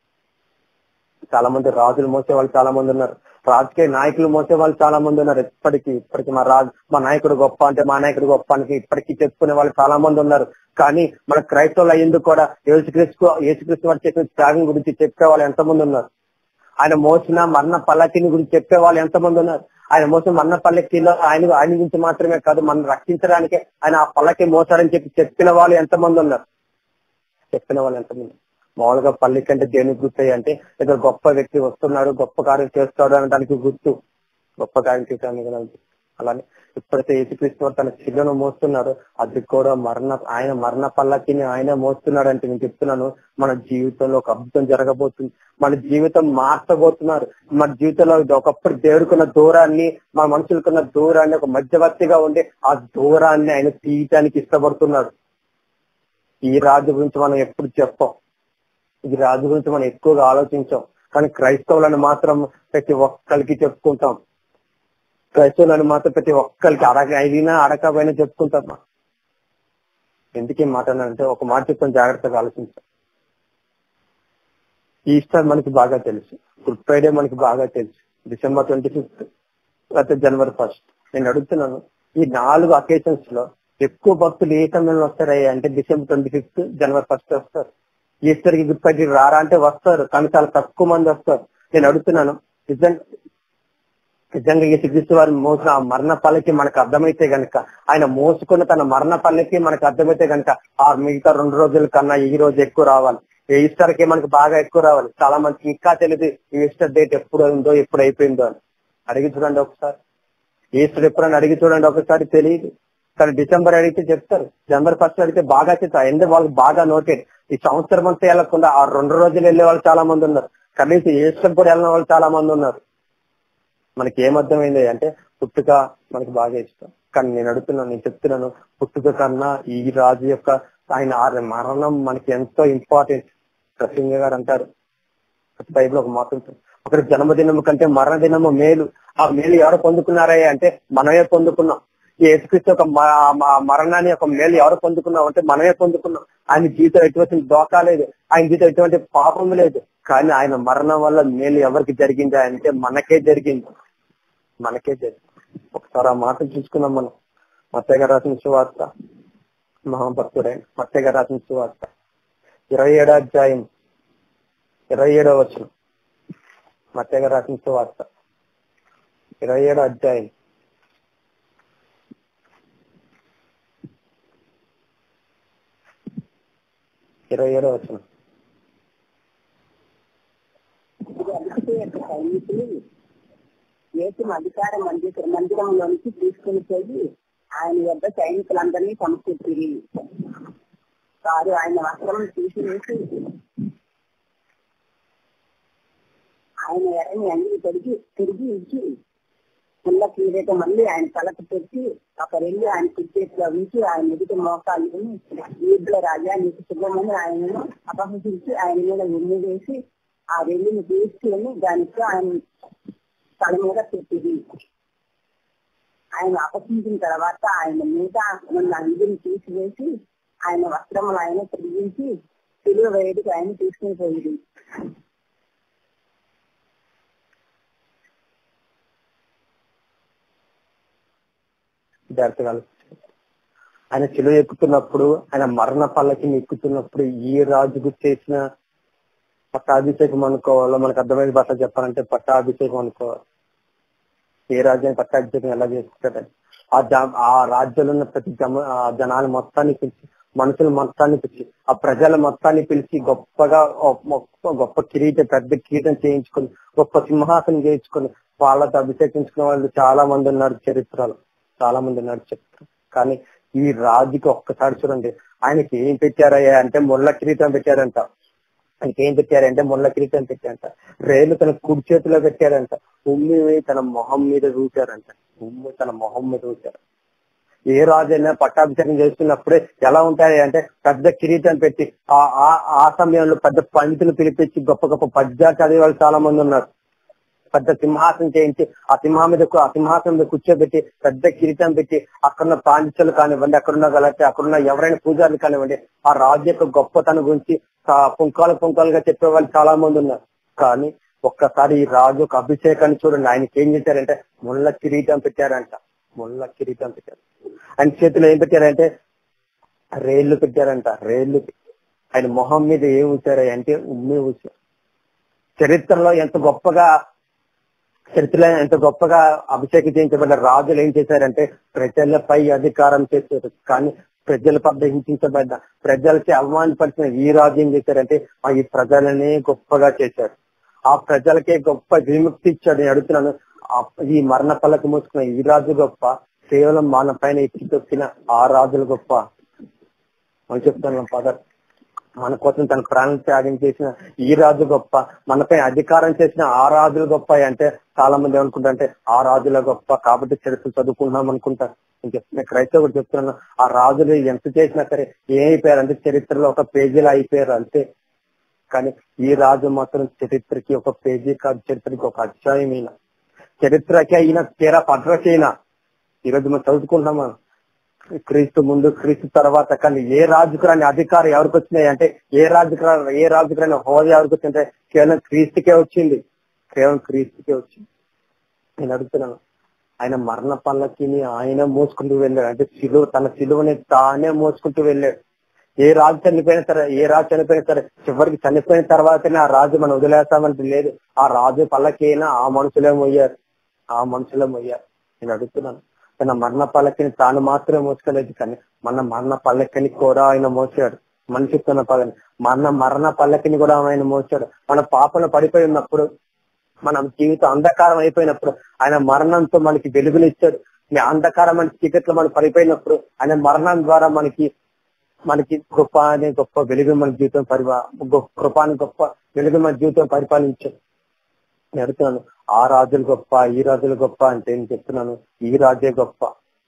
చాలా మంది రాజులు మోసే వాళ్ళు చాలా మంది ఉన్నారు. రాజకీయ నాయకులు మోసే వాళ్ళు చాలా మంది ఉన్నారు. ఇప్పటికీ ఇప్పటికి మా రాజు మా నాయకుడు గొప్ప అంటే మా నాయకుడు గొప్ప అని ఇప్పటికీ చెప్పుకునే వాళ్ళు చాలా మంది ఉన్నారు. కానీ మన క్రైస్తవులు అయ్యేందుకు కూడా యేసుక్రీస్తు యేసుక్రీస్తు వారు చేసిన త్యాగం గురించి చెప్పే వాళ్ళు ఎంతమంది ఉన్నారు. ఆయన మోసిన మరణ పల్లకిని గురించి చెప్పే వాళ్ళు ఎంతమంది ఉన్నారు. ఆయన మోసిన మరణ పల్లకిలో ఆయన ఆయన గురించి మాత్రమే కాదు, మనం రక్షించడానికి ఆయన ఆ పల్లకి మోసాడని చెప్పి చెప్పిన వాళ్ళు ఎంతమంది ఉన్నారు. చెప్పిన వాళ్ళు ఎంతమంది. మామూలుగా పల్లకి అంటే దేనికి గుర్తాయి అంటే ఏదో గొప్ప వ్యక్తి వస్తున్నాడు గొప్ప కార్యం చేస్తాడు అని దానికి గుర్తు. గొప్ప కార్యం చేయడానికి. అలానే ఎప్పుడైతే యేసుక్రీస్తు తన శిలను మోస్తున్నారో అది కూడా మరణ ఆయన మరణ పల్లకిని ఆయన మోస్తున్నాడు అంటే నేను చెప్తున్నాను, మన జీవితంలో ఒక అద్భుతం జరగబోతుంది. మన జీవితం మార్చబోతున్నారు. మన జీవితంలో ఒకప్పుడు దేవుడుకున్న దూరాన్ని మన మనుషులకున్న దూరాన్ని ఒక మధ్యవర్తిగా ఉండి ఆ దూరాన్ని ఆయన తీయటానికి ఇష్టపడుతున్నాడు. ఈ రాజు గురించి మనం ఎప్పుడు చెప్పం. ఈ రాజు గురించి మనం ఎక్కువగా ఆలోచించాం. కానీ క్రైస్తవులను మాత్రం ప్రతి ఒక్కరికి చెప్పుకుంటాం. క్రైస్తవులను మాత్రం ప్రతి ఒక్కరికి అడగ అయినా అడగకపోయినా చెప్పుకుంటాం. ఎందుకు ఏం మాట అంటే ఒక మాట చెప్తాం, జాగ్రత్తగా ఆలోచించాం. ఈస్టర్ మనకి బాగా తెలుసు, గుడ్ ఫ్రైడే మనకి బాగా తెలుసు, డిసెంబర్ ట్వంటీ ఫిఫ్త్ లేకపోతే జనవరి ఫస్ట్. నేను అడుగుతున్నాను, ఈ నాలుగు అకేషన్స్ లో ఎక్కువ భక్తులు ఏ సమయంలో వస్తారయ్యా అంటే డిసెంబర్ ట్వంటీ ఫిఫ్త్ జనవరి ఫస్ట్ వస్తారు. ఈస్టర్ కి గుడ్ ఫ్రైడే రారా అంటే వస్తారు, కానీ చాలా తక్కువ మంది వస్తారు. నేను అడుగుతున్నాను, నిజంగా నిజంగా యేసుక్రీస్తు వారి మోసిన ఆ మరణ పల్లకి మనకు అర్థమైతే గనక, ఆయన మోసుకున్న తన మరణ పల్లకి మనకు అర్థమైతే గనక ఆ మిగతా రెండు రోజుల కన్నా ఈ రోజు ఎక్కువ రావాలి. ఈస్టర్ కి మనకు బాగా ఎక్కువ రావాలి. చాలా మందికి ఇంకా తెలియదు ఈస్టర్ డేట్ ఎప్పుడు ఉందో ఎప్పుడు అయిపోయిందో అని. అడిగి చూడండి ఒకసారి. ఈస్టర్ ఎప్పుడని అడిగి చూడండి ఒకసారి, తెలియదు. కానీ డిసెంబర్ అడిగితే చెప్తారు, జనవరి ఫస్ట్ అడిగితే బాగా చెప్తారు. ఎందుకంటే వాళ్ళకి బాగా నోటెడ్. ఈ సంవత్సరం అంతా వెళ్లకుండా ఆ రెండు రోజులు వెళ్లే వాళ్ళు చాలా మంది ఉన్నారు. కనీసం ఈస్టర్ కూడా వెళ్ళిన వాళ్ళు చాలా మంది ఉన్నారు. మనకి ఏమర్థమైంది అంటే పుట్టుక మనకి బాగా ఇష్టం. కానీ నేను అడుగుతున్నాను, నేను చెప్తున్నాను, పుట్టుక కన్నా ఈ రాజు యొక్క ఆయన మరణం మనకి ఎంతో ఇంపార్టెంట్. ప్రసింగ గారు అంటారు, బైబిల్ ఒక మాట ఉంటుంది, ఒకరి జన్మదినము కంటే మరణ దినము మేలు. ఆ మేలు ఎవరు పొందుకున్నారే అంటే మనమే పొందుకున్నాం. ఈ యేసుక్రీస్తు యొక్క మరణాన్ని ఒక మేలు ఎవరు పొందుకున్నాం అంటే మనమే పొందుకున్నాం. ఆయన జీవితం ఎటువంటి దోకా లేదు, ఆయన జీవితం ఎటువంటి పాపం లేదు. కానీ ఆయన మరణం వల్ల మేలు ఎవరికి జరిగింది అంటే మనకే జరిగింది, మనకే జరిగింది. ఒకసారి ఆ మాట చూసుకున్నాం మనం. మత్తయి గారు రాసిన సువార్త, మహాభక్తుడైన మత్తయి గారు రాసిన సువార్త ఇరవై ఏడో అధ్యాయం ఇరవై ఏడో వచనం. మత్తయి గారు రాసిన సువార్త ఇరవై ఏడో అధ్యాయం ఇరవై ఏడో వచనం. యేసును అధికార మందిర మందిరంలోనికి తీసుకుని పోయి ఆయన వద్ద సైనికులందరినీ సమకూర్చిరి. వారు ఆయన వస్త్రం తీసివేసి ఆయన ఎర్రని అంగి తిరిగి తిరిగి ఇచ్చి పుల్ల కీరేట మళ్ళీ ఆయన తలకు పెట్టి ఒకరెళ్ళి ఆయన కుర్చేతిలో ఉంచి ఆయన ఎదుటి మోకాలు ఈదుల రాజా నీకు శుభమని ఆయనను అపహసించి ఆయన మీద ఉమ్మి వేసి ఆ రెల్లిని తీసుకుని దానికి ఆయన తల మీద పెట్టింది. ఆయన అపహసించిన తర్వాత ఆయన మీద ఉన్న అంగిని తీసివేసి ఆయన వస్త్రములు ఆయన తిరిగించి తిరుగు వేడికి ఆయన తీసుకుని పోయింది. ఆయన చిలువ ఎక్కుతున్నప్పుడు, ఆయన మరణ పల్లకి ఎక్కుతున్నప్పుడు ఈ రాజుకు చేసిన పట్టాభిషేకం అనుకోవాలో మనకు అర్థమైన భాష చెప్పాలంటే పట్టాభిషేకం అనుకోవాలి. ఏ రాజ్యాన్ని పట్టాభిషేకం ఎలా చేసుకుంటాడని ఆ జ ఆ రాజ్యంలో ఉన్న ప్రతి జమ జనాలు మొత్తాన్ని మనుషులు మొత్తాన్ని పిలిచి ఆ ప్రజల మొత్తాన్ని పిలిచి గొప్పగా గొప్ప కిరీటం పెద్ద కిరీటం చేయించుకుని గొప్ప సింహాసనం చేయించుకుని వాళ్ళతో అభిషేకించుకునే వాళ్ళు చాలా మంది ఉన్నారు చరిత్రలో, చాలా మంది ఉన్నారు చరిత్ర. కానీ ఈ రాజుకి ఒక్కసారి చూడండి, ఆయనకి ఏం పెట్టారయ్యా అంటే ముళ్ళ కిరీటం పెట్టారంట. ఆయనకి ఏం పెట్టారంటే ముళ్ళ కిరీటం పెట్టారంట. రేలు తన కుడి చేతిలో పెట్టారంట. ఉమ్మి తన మొహం మీద చూశారంట. ఉమ్మి తన మొహం మీద చూశారు. ఏ రాజైనా పట్టాభిషేకం చేస్తున్నప్పుడే ఎలా ఉంటాయి అంటే పెద్ద కిరీటం పెట్టి ఆ ఆ సమయంలో పెద్ద పండితులు పిలిపించి గొప్ప గొప్ప పద్యాలు చదివే వాళ్ళు చాలా మంది ఉన్నారు. పెద్ద సింహాసనం చేయించి ఆ సింహం మీద ఆ సింహాసనం మీద కూర్చోబెట్టి పెద్ద కిరీటం పెట్టి అక్కడున్న పాండిత్యులు కానివ్వండి, అక్కడున్న గలటి అక్కడున్న ఎవరైనా పూజారులు కానివ్వండి ఆ రాజు యొక్క గొప్పతనం గురించి పుంకాలు పుంకాలుగా చెప్పే వాళ్ళు చాలా మంది ఉన్నారు. కానీ ఒక్కసారి ఈ రాజు ఒక అభిషేకాన్ని చూడండి, ఆయనకి ఏం చేశారంటే ముళ్ళ కిరీటం పెట్టారంట. ముళ్ళ కిరీటం పెట్టారు. ఆయన చేతిలో ఏం పెట్టారంటే రేళ్లు పెట్టారంట. రేళ్లు ఆయన మొహం మీద ఏం ఉంచారు అంటే ఉమ్మి ఉంచారు. చరిత్రలో ఎంత గొప్పగా చరిత్రలో ఎంత గొప్పగా అభిషేకం చేయించబడ్డ రాజులు ఏం చేశారంటే ప్రజలపై అధికారం చేశారు. కానీ ప్రజల పట్ల హింసించబడ్డ ప్రజలకి అవమానపరిచిన ఈ రాజు ఏం చేశారంటే ఈ ప్రజలనే గొప్పగా చేశారు. ఆ ప్రజలకే గొప్ప విముక్తి ఇచ్చాడు. నేను అడుగుతున్నాను, ఈ మరణ పల్లకి మోసుకున్న ఈ రాజు గొప్ప, కేవలం మన పైన ఎక్కితొక్కిన ఆ రాజులు గొప్ప? మనం చెప్తాను ఫాదర్, మన కోసం తన ప్రాణం త్యాగం చేసిన ఈ రాజు గొప్ప, మనపై అధికారం చేసిన ఆ రాజులు గొప్ప అంటే చాలా మంది ఏమనుకుంటారంటే ఆ రాజుల గొప్ప కాబట్టి చరిత్ర చదువుకుంటున్నాం అనుకుంటారు. నేను చెప్తున్నా, క్రైస్తవ కూడా చెప్తున్నాను, ఆ రాజులు ఎంత చేసినా సరే ఏమైపోయారు అంటే చరిత్రలో ఒక పేజీలో అయిపోయారు అంతే. కానీ ఈ రాజు మాత్రం చరిత్రకి ఒక పేజీ కాదు, చరిత్రకి ఒక అధ్యాయం అయినా, చరిత్రకి అయినా తీరా అడ్రస్ అయినా. ఈరోజు మనం చదువుకుంటున్నామా క్రీస్తు ముందు క్రీస్తు తర్వాత, కానీ ఏ రాజుకురాని అధికారం ఎవరికి వచ్చినాయి అంటే ఏ రాజుకురా ఏ రాజుకురాని హోదా ఎవరికి వచ్చిందంటే కేవలం క్రీస్తుకే వచ్చింది, కేవలం క్రీస్తుకే వచ్చింది. నేను అడుగుతున్నాను, ఆయన మరణ పల్లకిని ఆయన మోసుకుంటూ వెళ్ళాడు. అంటే సిలువ తన సిలువని తానే మోసుకుంటూ వెళ్ళాడు. ఏ రాజు చనిపోయినా సరే ఏ రాజు చనిపోయినా సరే చివరికి చనిపోయిన తర్వాతనే ఆ రాజు మనం వదిలేస్తామంటే లేదు, ఆ రాజు పల్లకైనా ఆ మనుషులే మోయారు, ఆ మనుషులే మోయారు. నేను అడుగుతున్నాను, తన మరణ పల్లకిని తాను మాత్రమే మోసుకోలేదు, కానీ మన మరణ పల్లకిని కూడా ఆయన మోసాడు. మనిషి తన పల్లని మన మరణ పల్లకిని కూడా ఆయన మోసాడు. మన పాపను పడిపోయి ఉన్నప్పుడు, మన జీవితం అంధకారం అయిపోయినప్పుడు ఆయన మరణంతో మనకి వెలుగునిచ్చాడు. మీ అంధకారం అంటే చీకట్లో మనం పడిపోయినప్పుడు ఆయన మరణం ద్వారా మనకి మనకి కృప అనే గొప్ప వెలుగు మన జీవితం పరిపా కృప అని గొప్ప వెలుగు మన జీవితం పరిపాలించాడు. నేను అడుగుతున్నాను, ఆ రాజులు గొప్ప ఈ రాజులు గొప్ప అంటే నేను చెప్తున్నాను ఈ రాజే గొప్ప.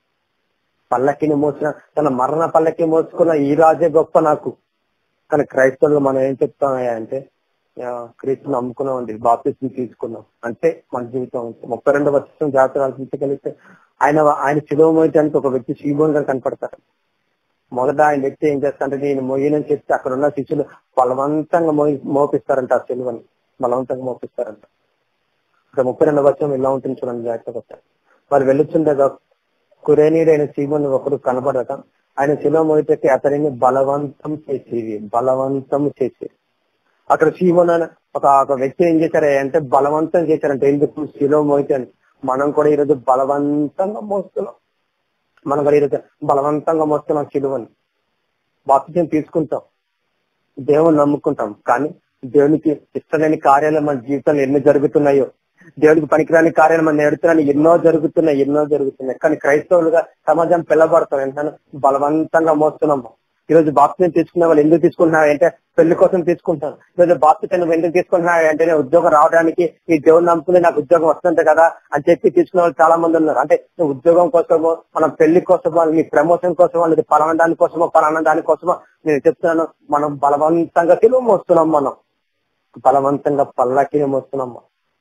పల్లకిని మోసిన తన మరణ పల్లకి మోసుకున్న ఈ రాజే గొప్ప నాకు. కానీ క్రైస్తవులు మనం ఏం చెప్తామయ్యా అంటే క్రీస్తుని నమ్ముకున్నామండి, బాప్తిస్మం తీసుకున్నాం అంటే మన జీవితం ముప్పై రెండు వర్షం జాతర ఆలోచించగలిగితే ఆయన ఆయన శిలువ మోయటానికి ఒక వ్యక్తి శీమోన్ గారు కనపడతారు. మొదట ఆయన వ్యక్తి ఏం చేస్తారంటే నేను మోయనని చెప్తే అక్కడ ఉన్న శిష్యులు బలవంతంగా మోయి మోపిస్తారంట, ఆ శిలువని బలవంతంగా మోపిస్తారంట. ఇక్కడ ముప్పై రెండు వర్షం ఇలా ఉంటుంది చూడండి జాగ్రత్తగా. వారు వెళ్ళొచ్చుండగా కురేనీడైన శీమోన్ ఒకరు కనపడక ఆయన శిలువ మోయటకి అతనిని బలవంతం చేసేది బలవంతం చేసేది అక్కడ శీమోన్ ఒక ఒక వ్యక్తి ఏం చేశారు అంటే బలవంతం చేశారంటే ఎందుకు శిలువ మోయటని. మనం కూడా ఈరోజు బలవంతంగా మోస్తున్నాం, మనం కూడా ఈరోజు బలవంతంగా మోస్తున్నాం శిలువని. బాప్తిజం తీసుకుంటాం, దేవుని నమ్ముకుంటాం, కానీ దేవునికి ఇష్టలేని కార్యాలు మన జీవితంలో ఎన్నో జరుగుతున్నాయో, దేవుడికి పనికిరాని కార్యాలు మన ఎడుతున్నాయి ఎన్నో జరుగుతున్నాయి ఎన్నో జరుగుతున్నాయి కానీ క్రైస్తవులుగా సమాజం పిల్లబడతాం ఏంటంటే బలవంతంగా మోస్తున్నాం. ఈరోజు బాప్తిజం తీసుకునే వాళ్ళు ఎందుకు తీసుకుంటున్నారు అంటే పెళ్లి కోసం తీసుకుంటాను. ఈరోజు బాప్తిజం ఎందుకు తీసుకుంటున్నారు అంటే నేను ఉద్యోగం రావడానికి ఈ దేవుని నమ్ముకుని నాకు ఉద్యోగం వస్తుంది కదా అని చెప్పి తీసుకునే వాళ్ళు చాలా మంది ఉన్నారు. అంటే ఉద్యోగం కోసమో మనం పెళ్లి కోసమో మీ ప్రమోషన్ కోసమో లేదా పలానా దాని కోసమో పలానా దాని కోసమో నేను చెప్తున్నాను, మనం బలవంతంగా తెలుగు మోస్తున్నాం, మనం బలవంతంగా పల్లకి మోస్తున్నాం.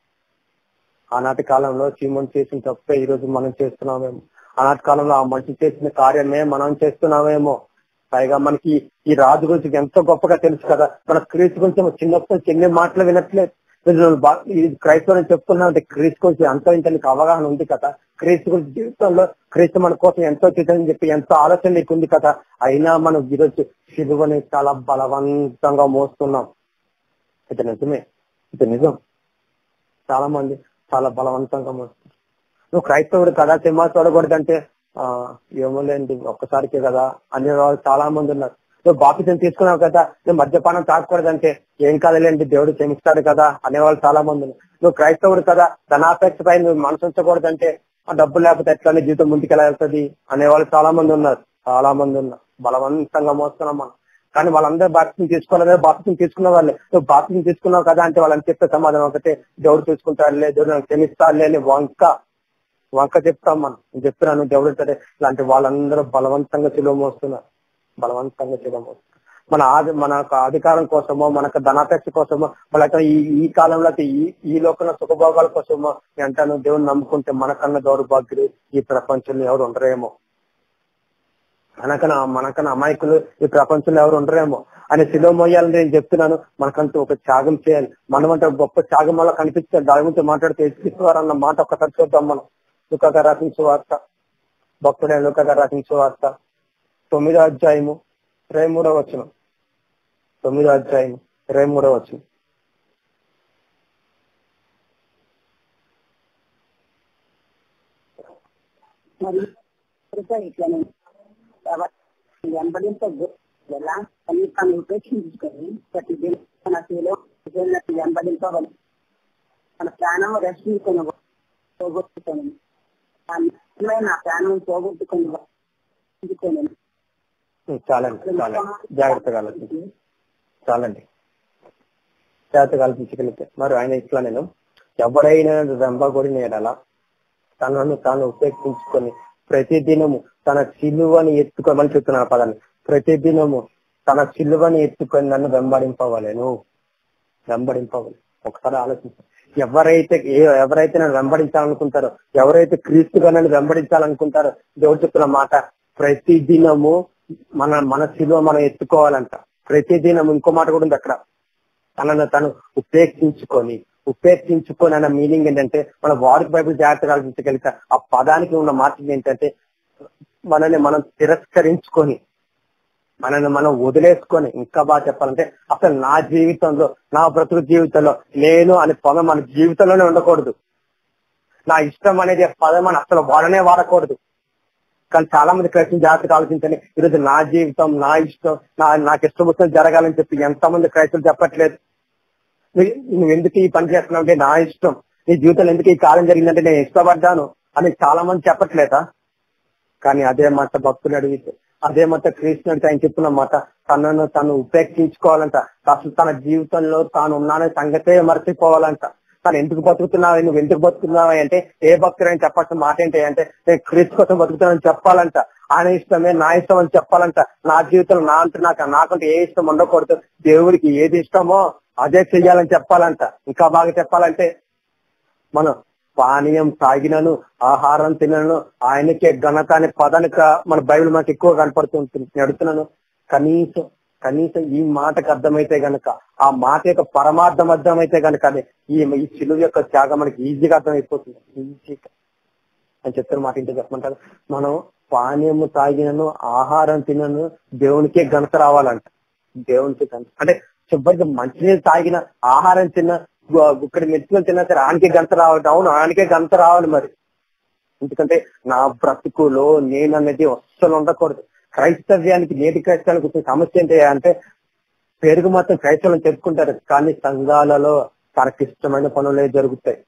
ఆనాటి కాలంలో చీమన్ చేసిన తప్పే ఈ రోజు మనం చేస్తున్నామేమో, ఆనాటి కాలంలో ఆ మనిషి చేసిన కార్యమే మనం చేస్తున్నామేమో. పైగా మనకి ఈ రాజు గురించి ఎంతో గొప్పగా తెలుసు కదా, మన క్రీస్తు గురించి చిన్నప్పుడు చిన్న మాటలు వినట్లేదు. క్రైస్తవుని చెప్తున్నా అంటే క్రీస్తు గురించి ఎంతో ఇంత నీకు అవగాహన ఉంది కదా, క్రీస్తు గురించి జీవితంలో క్రీస్తు మన కోసం ఎంతో చేద్దని చెప్పి ఎంతో ఆలోచన నీకు ఉంది కదా, అయినా మనం ఈరోజు శిలువని చాలా బలవంతంగా మోస్తున్నాం. ఇది నిజమే, ఇది నిజం. చాలా మంది చాలా బలవంతంగా మోస్తున్నారు. నువ్వు క్రైస్తవుడు కదా సినిమా చూడకూడదంటే ఆ ఏమోలేండి ఒక్కసారికే కదా అనే వాళ్ళు చాలా మంది ఉన్నారు. నువ్వు బాప్తిసం తీసుకున్నావు కదా, నువ్వు మద్యపానం తాగకూడదంటే ఏం కాదులేండి దేవుడు క్షమిస్తాడు కదా అనేవాళ్ళు చాలా మంది ఉన్నారు. నువ్వు క్రైస్తవుడు కదా, ధనాపేక్ష పై నువ్వు మనసు ఉంచకూడదంటే ఆ డబ్బు లేకపోతే ఎట్లా జీవితం ముందుకు ఎలా వెళ్తుంది అనేవాళ్ళు చాలా మంది ఉన్నారు. చాలా మంది ఉన్నారు, బలవంతంగా మోస్తున్నాం మనం. కానీ వాళ్ళందరూ బాప్తిసం తీసుకోలేదు, బాప్తిసం తీసుకున్న వాళ్ళే. నువ్వు బాప్తిసం తీసుకున్నావు కదా అంటే వాళ్ళని చెప్పే సమాధానం ఒకటే, దేవుడు తీసుకుంటాడులే, దేవుడు నాకు క్షమిస్తాడులే అని వంక వంక చెప్తాం మనం. నేను చెప్తున్నాను దేవుడు సరే. ఇలాంటి వాళ్ళందరూ బలవంతంగా సిలువ మోస్తున్నారు, బలవంతంగా సిలువ మోస్తున్నారు. మన ఆది మన అధికారం కోసమో, మనకు ధనాపేక్ష కోసమో, వాళ్ళకి ఈ ఈ కాలంలో ఈ ఈ లోకంలో సుఖభోగాల కోసమో అంటాను. దేవుని నమ్ముకుంటే మనకన్నా దౌర్భాగ్యులు ఈ ప్రపంచంలో ఎవరు ఉండరేమో, మనకన్నా మనకన్నా అమాయకులు ఈ ప్రపంచంలో ఎవరు ఉండరేమో అని సిలువ మోయాలని నేను చెప్తున్నాను. మనకంటూ ఒక త్యాగం చేయాలి. మనమంటే గొప్ప త్యాగం వల్ల కనిపిస్తే దాని గురించి మాట్లాడితే ఎత్తిస్తారు అన్న మాట ఒక్కసారి చూద్దాం మనం. లూకా రాసిన సువార్త, భక్తుడైన లూకా రాసిన సువార్త తొమ్మిదో అధ్యాయము ఇరవై మూడో వచనం. తొమ్మిదో అధ్యాయం ఇరవై మూడో వచనం. మరి ఇట్లా వెంబడింపలా తను తను ఉపేక్షించుకొని ప్రతి దినలో వెంబడింపవలను, మన ప్రాణం రక్షించుకొని పోగొట్టుకొని నా ప్రాణం పోగొట్టుకొని చాలండి చాలండి జాగ్రత్తగా ఆలోచించి చాలండి జాగ్రత్తగా ఆలోచించగలిగితే. మరి ఆయన ఇట్లా నేను ఎవడైనా వెంబడి నేడలా తనను తాను ఉపేక్షించుకొని ప్రతిదినము తన సిలువని ఎత్తుకోమని చెప్తున్నా పదాన్ని. ప్రతిదినము తన సిలువని ఎత్తుకొని నన్ను వెంబడింపవలేను, వెంబడింపవాలి. ఒకసారి ఆలోచించాలి. ఎవరైతే ఎవరైతే నన్ను వెంబడించాలనుకుంటారో, ఎవరైతే క్రీస్తుగా నన్ను వెంబడించాలనుకుంటారో దేవుడు చెప్తున్న మాట, ప్రతి దినము మన మన సిలువ మనం ఎత్తుకోవాలంట. ప్రతి దినం. ఇంకో మాట కూడా ఉంది అక్కడ, తనను తను ఉపేక్షించుకొని. ఉపేక్షించుకొని అన్న మీనింగ్ ఏంటంటే, మన వారికి బైబిల్ జాగ్రత్తగా ఆలోచించగలిగితే ఆ పదానికి ఉన్న మాట ఏంటంటే, మనల్ని మనం తిరస్కరించుకొని, మనల్ని మనం వదిలేసుకొని, ఇంకా బాగా చెప్పాలంటే అసలు నా జీవితంలో, నా బ్రతుకు జీవితంలో నేను అనే పదం మన జీవితంలోనే ఉండకూడదు. నా ఇష్టం అనేది పదం అని అసలు వాడనే వాడకూడదు. కానీ చాలా మంది క్రైస్తవులు జాగ్రత్తగా ఆలోచించండి. ఈరోజు నా జీవితం, నా ఇష్టం, నా నాకు ఇష్టం వచ్చిన జరగాలని చెప్పి ఎంతమంది క్రైస్తవులు చెప్పట్లేదు. నువ్వు ఎందుకు ఈ పని చేస్తున్నావు అంటే నా ఇష్టం, నీ జీవితంలో ఎందుకు ఈ కాలం జరిగిందంటే నేను ఇష్టపడ్డాను అని చాలా మంది చెప్పట్లేదా? కానీ అదే మాట భక్తులు అడిగితే, అదే మాట కృష్ణుడు అడిగితే ఆయన చెప్పిన మాట, తనను తను ఉపేక్షించుకోవాలంట. అసలు తన జీవితంలో తాను ఉన్నాననే సంగతే మర్చిపోవాలంట. తను ఎందుకు బతుకుతున్నావు, నువ్వు ఎందుకు బతుకుతున్నావు అంటే ఏ భక్తుడు అని చెప్పాల్సిన మాట ఏంటి అంటే, నేను క్రీస్తు కోసం బతుకుతానని చెప్పాలంట. ఆయన ఇష్టమే నా ఇష్టం అని చెప్పాలంట. నా జీవితంలో నా అంటూ నాకు నాకంటే ఏ ఇష్టం ఉండకూడదు, దేవుడికి ఏది ఇష్టమో అదే చెయ్యాలని చెప్పాలంట. ఇంకా బాగా చెప్పాలంటే, మనం పానీయం తాగినను, ఆహారం తినను, ఆయనకే ఘనత అనే పదానికి మన బైబిల్ మనకు ఎక్కువ కనపడుతుంటుంది. నేను అడుగుతున్నాను, కనీసం కనీసం ఈ మాటకు అర్థమైతే గనక, ఆ మాట యొక్క పరమార్థం అర్థమైతే గనక అదే ఈ ఈ సిలువ యొక్క త్యాగం మనకి ఈజీగా అర్థమైపోతుంది. ఈజీగా అని చెప్తున్న మాట ఇంటి చెప్పమంటారు. మనం పానీయము తాగినను, ఆహారం తినను, దేవునికే ఘనత రావాలంట. దేవునికి ఘనత అంటే చివరికి మంచినీళ్ళు తాగిన, ఆహారం తిన్న, ఇక్కడ మెచ్చుకొని తిన్నా సరే ఆయనకే ఘనత రావాలి. అవును, ఆయనకే ఘనత రావాలి. మరి ఎందుకంటే నా బ్రతుకులో నేను అనేది అస్సలు ఉండకూడదు. క్రైస్తవ్యానికి, నేటి క్రైస్తవానికి వచ్చిన సమస్య ఏంటి అంటే, పేరుకు మాత్రం క్రైస్తవులను చెప్పుకుంటారు, కానీ సంఘాలలో తనకి ఇష్టమైన పనులే జరుగుతాయి.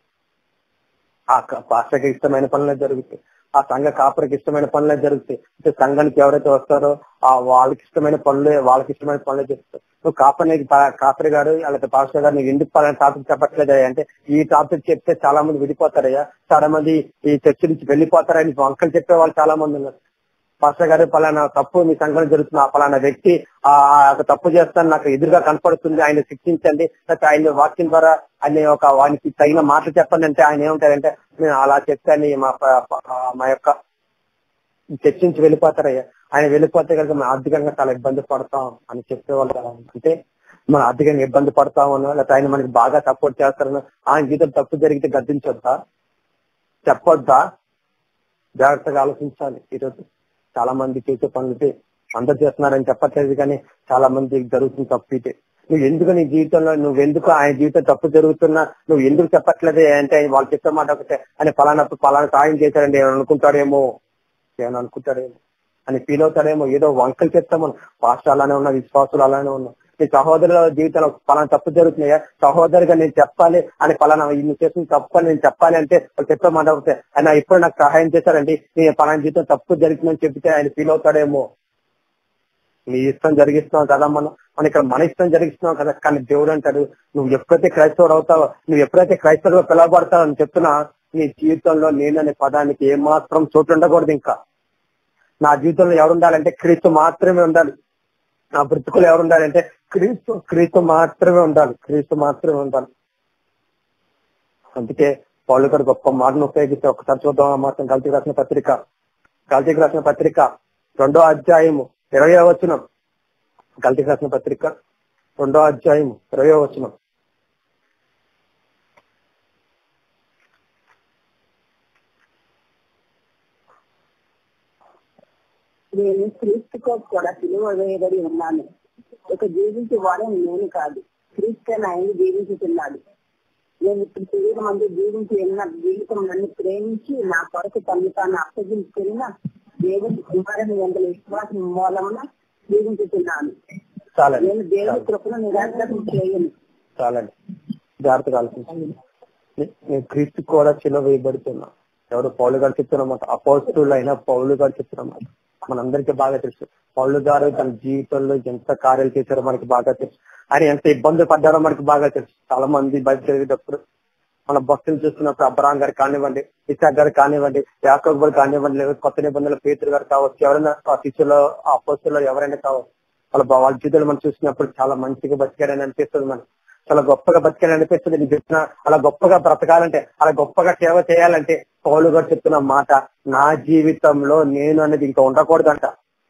ఆ పాస్టర్కి ఇష్టమైన పనులే జరుగుతాయి, ఆ సంఘ కాపరికి ఇష్టమైన పనులే జరుగుతాయి. అంటే సంఘానికి ఎవరైతే వస్తారో ఆ వాళ్ళకి ఇష్టమైన పనులే వాళ్ళకి ఇష్టమైన పనులే జరుగుతాయి. నువ్వు కాపరి కాపరి గారు అలాగే పాస్టర్ గారు నువ్వు ఎందుకు పలానా టాపిక్ చెప్పట్లేదా అంటే, ఈ టాపిక్ చెప్తే చాలా మంది విడిపోతారయ్యా, చాలా మంది ఈ చర్చ నుంచి వెళ్ళిపోతారని అంకలు చెప్పే వాళ్ళు చాలా మంది ఉన్నారు. పాస్టర్ గారు పలానా తప్పు మీ సంఘంలో జరుగుతున్న పలానా వ్యక్తి ఆ తప్పు చేస్తాను నాకు ఎదురుగా కనపడుతుంది, ఆయన శిక్షించండి, లేకపోతే ఆయన వాక్యం ద్వారా ఆయన ఒక వానికి తగిన మాటలు చెప్పండి అంటే ఆయన ఏమంటారంటే, నేను అలా చెప్తాను మా మా యొక్క చర్చించి వెళ్ళిపోతారయ్యా. ఆయన వెళ్ళిపోతే కనుక మనం ఆర్థికంగా చాలా ఇబ్బంది పడతాం అని చెప్పేవాళ్ళు. అంటే మనం ఆర్థికంగా ఇబ్బంది పడతామన్నా, లేకపోతే ఆయన మనకి బాగా సపోర్ట్ చేస్తారన్నా, ఆయన జీవితం తప్పు జరిగితే గద్దించొద్దా, చెప్పొద్దా? జాగ్రత్తగా ఆలోచించాలి. ఈరోజు చాలా మంది చేసే పనులు అందరు చేస్తున్నారని చెప్పట్లేదు, కానీ చాలా మంది జరుగుతుంది తప్పు ఇదే. నువ్వు ఎందుకు నీ జీవితంలో నువ్వు ఎందుకు ఆయన జీవితం తప్పు జరుగుతున్నా నువ్వు ఎందుకు చెప్పట్లేదే అంటే, వాళ్ళు చెప్పే మాట ఒకటే, అని ఫలానా ఫలానా సాయం చేశారండి అనుకుంటాడేమో ఏమైనా అనుకుంటాడేమో అని ఫీల్ అవుతాడేమో, ఏదో వంకలు చెప్తామో, పాస్టర్ అలానే ఉన్నా, విశ్వాసులు అలానే ఉన్నా, నీ సహోదరుల జీవితంలో పలానా తప్పు జరుగుతున్నాయా, సహోదరుగా నేను చెప్పాలి అని పలానా ఇన్ని చేసిన తప్పు అని నేను చెప్పాలి అంటే వాళ్ళు చెప్పే మాట అవుతాయి. ఆయన ఎప్పుడు నాకు సహాయం చేశారండి, నేను పలానా జీవితం తప్పు జరుగుతుందని చెప్తే ఆయన ఫీల్ అవుతాడేమో. నీ ఇష్టం జరిగిస్తున్నావు కదా, మనం మన ఇక్కడ మన ఇష్టం జరిగిస్తున్నావు కదా. కానీ దేవుడు అంటాడు, నువ్వు ఎప్పుడైతే క్రైస్తవుడు అవుతావో, నువ్వు ఎప్పుడైతే క్రైస్తవుగా పిలవబడతావు అని చెప్తున్నా, నీ జీవితంలో నేననే పదానికి ఏమాత్రం చోటు ఉండకూడదు. ఇంకా నా జీవితంలో ఎవరు ఉండాలంటే క్రీస్తు మాత్రమే ఉండాలి. నా బ్రతుకులు ఎవరు ఉండాలంటే క్రీస్తు క్రీస్తు మాత్రమే ఉండాలి. క్రీస్తు మాత్రమే ఉండాలి. అందుకే పౌలు గారు గొప్ప మాటను ఉపయోగిస్తే ఒకసారి చూద్దాం. ఆ మాత్రం గల్తీకి రాసిన పత్రిక గల్తీకి రాసిన పత్రిక రెండో అధ్యాయము ఇరవై వచనం. గల్తీకి రాసిన పత్రిక రెండో అధ్యాయము ఇరవై వచనం. నేను క్రీస్తుతో కూడా సిలువ వేయబడి ఉన్నాను. ఒక జీవించే వాడని నేను కాదు, క్రీస్తు ఆయన జీవించుతున్నాడు. నేను ఇప్పుడు శరీరం అందు జీవించి ఉన్న జీవితం నన్ను ప్రేమించి నా కొరకు తల్లి తాను అప్పగించుకున్న దేవుడి కుమారుని ఎందు విశ్వాసం మూలమున జీవించుతున్నాను. నేను దేవుడి కృపను నిరాకరణ చేయను. చాలండి, జాగ్రత్తగా ఆలోచించండి. నేను క్రీస్తు కూడా సిలువ వేయబడుతున్నా. ఎవరు? పౌలు గారు చెప్తున్నమాట. అపోస్తులు అయినా పౌలు గారు చెప్తున్నమాట. మనందరికీ బాగా తెలుసు పౌలు గారు తన జీవితంలో ఎంత కార్యాలు చేశారో మనకి బాగా తెలుసు. ఆయన ఎంత ఇబ్బందులు పడ్డారో మనకి బాగా తెలుసు. చాలా మంది బయట చదివేటప్పుడు మన భక్తులు చూస్తున్నప్పుడు అబ్రహాం గారు కానివ్వండి, ఇసాక్ గారు కానివ్వండి, యాకోబు గారు కానివ్వండి, లేదా కొత్త నిబంధనలు పేతురు గారు కావచ్చు, ఎవరైనా ఆ శిష్యులో ఆ అపోస్తుల్లో ఎవరైనా కావచ్చు, వాళ్ళ వాళ్ళ జీవితాలు మనం చూసినప్పుడు చాలా మంచిగా బతికాడని అనిపిస్తుంది. మనకి చాలా గొప్పగా బతికాడని అనిపిస్తుంది. నీకు చెప్పిన అలా గొప్పగా బ్రతకాలంటే, అలా గొప్పగా సేవ చేయాలంటే పౌలు గారు చెప్తున్న మాట, నా జీవితంలో నేను అనేది ఇంకా ఉండకూడదంట.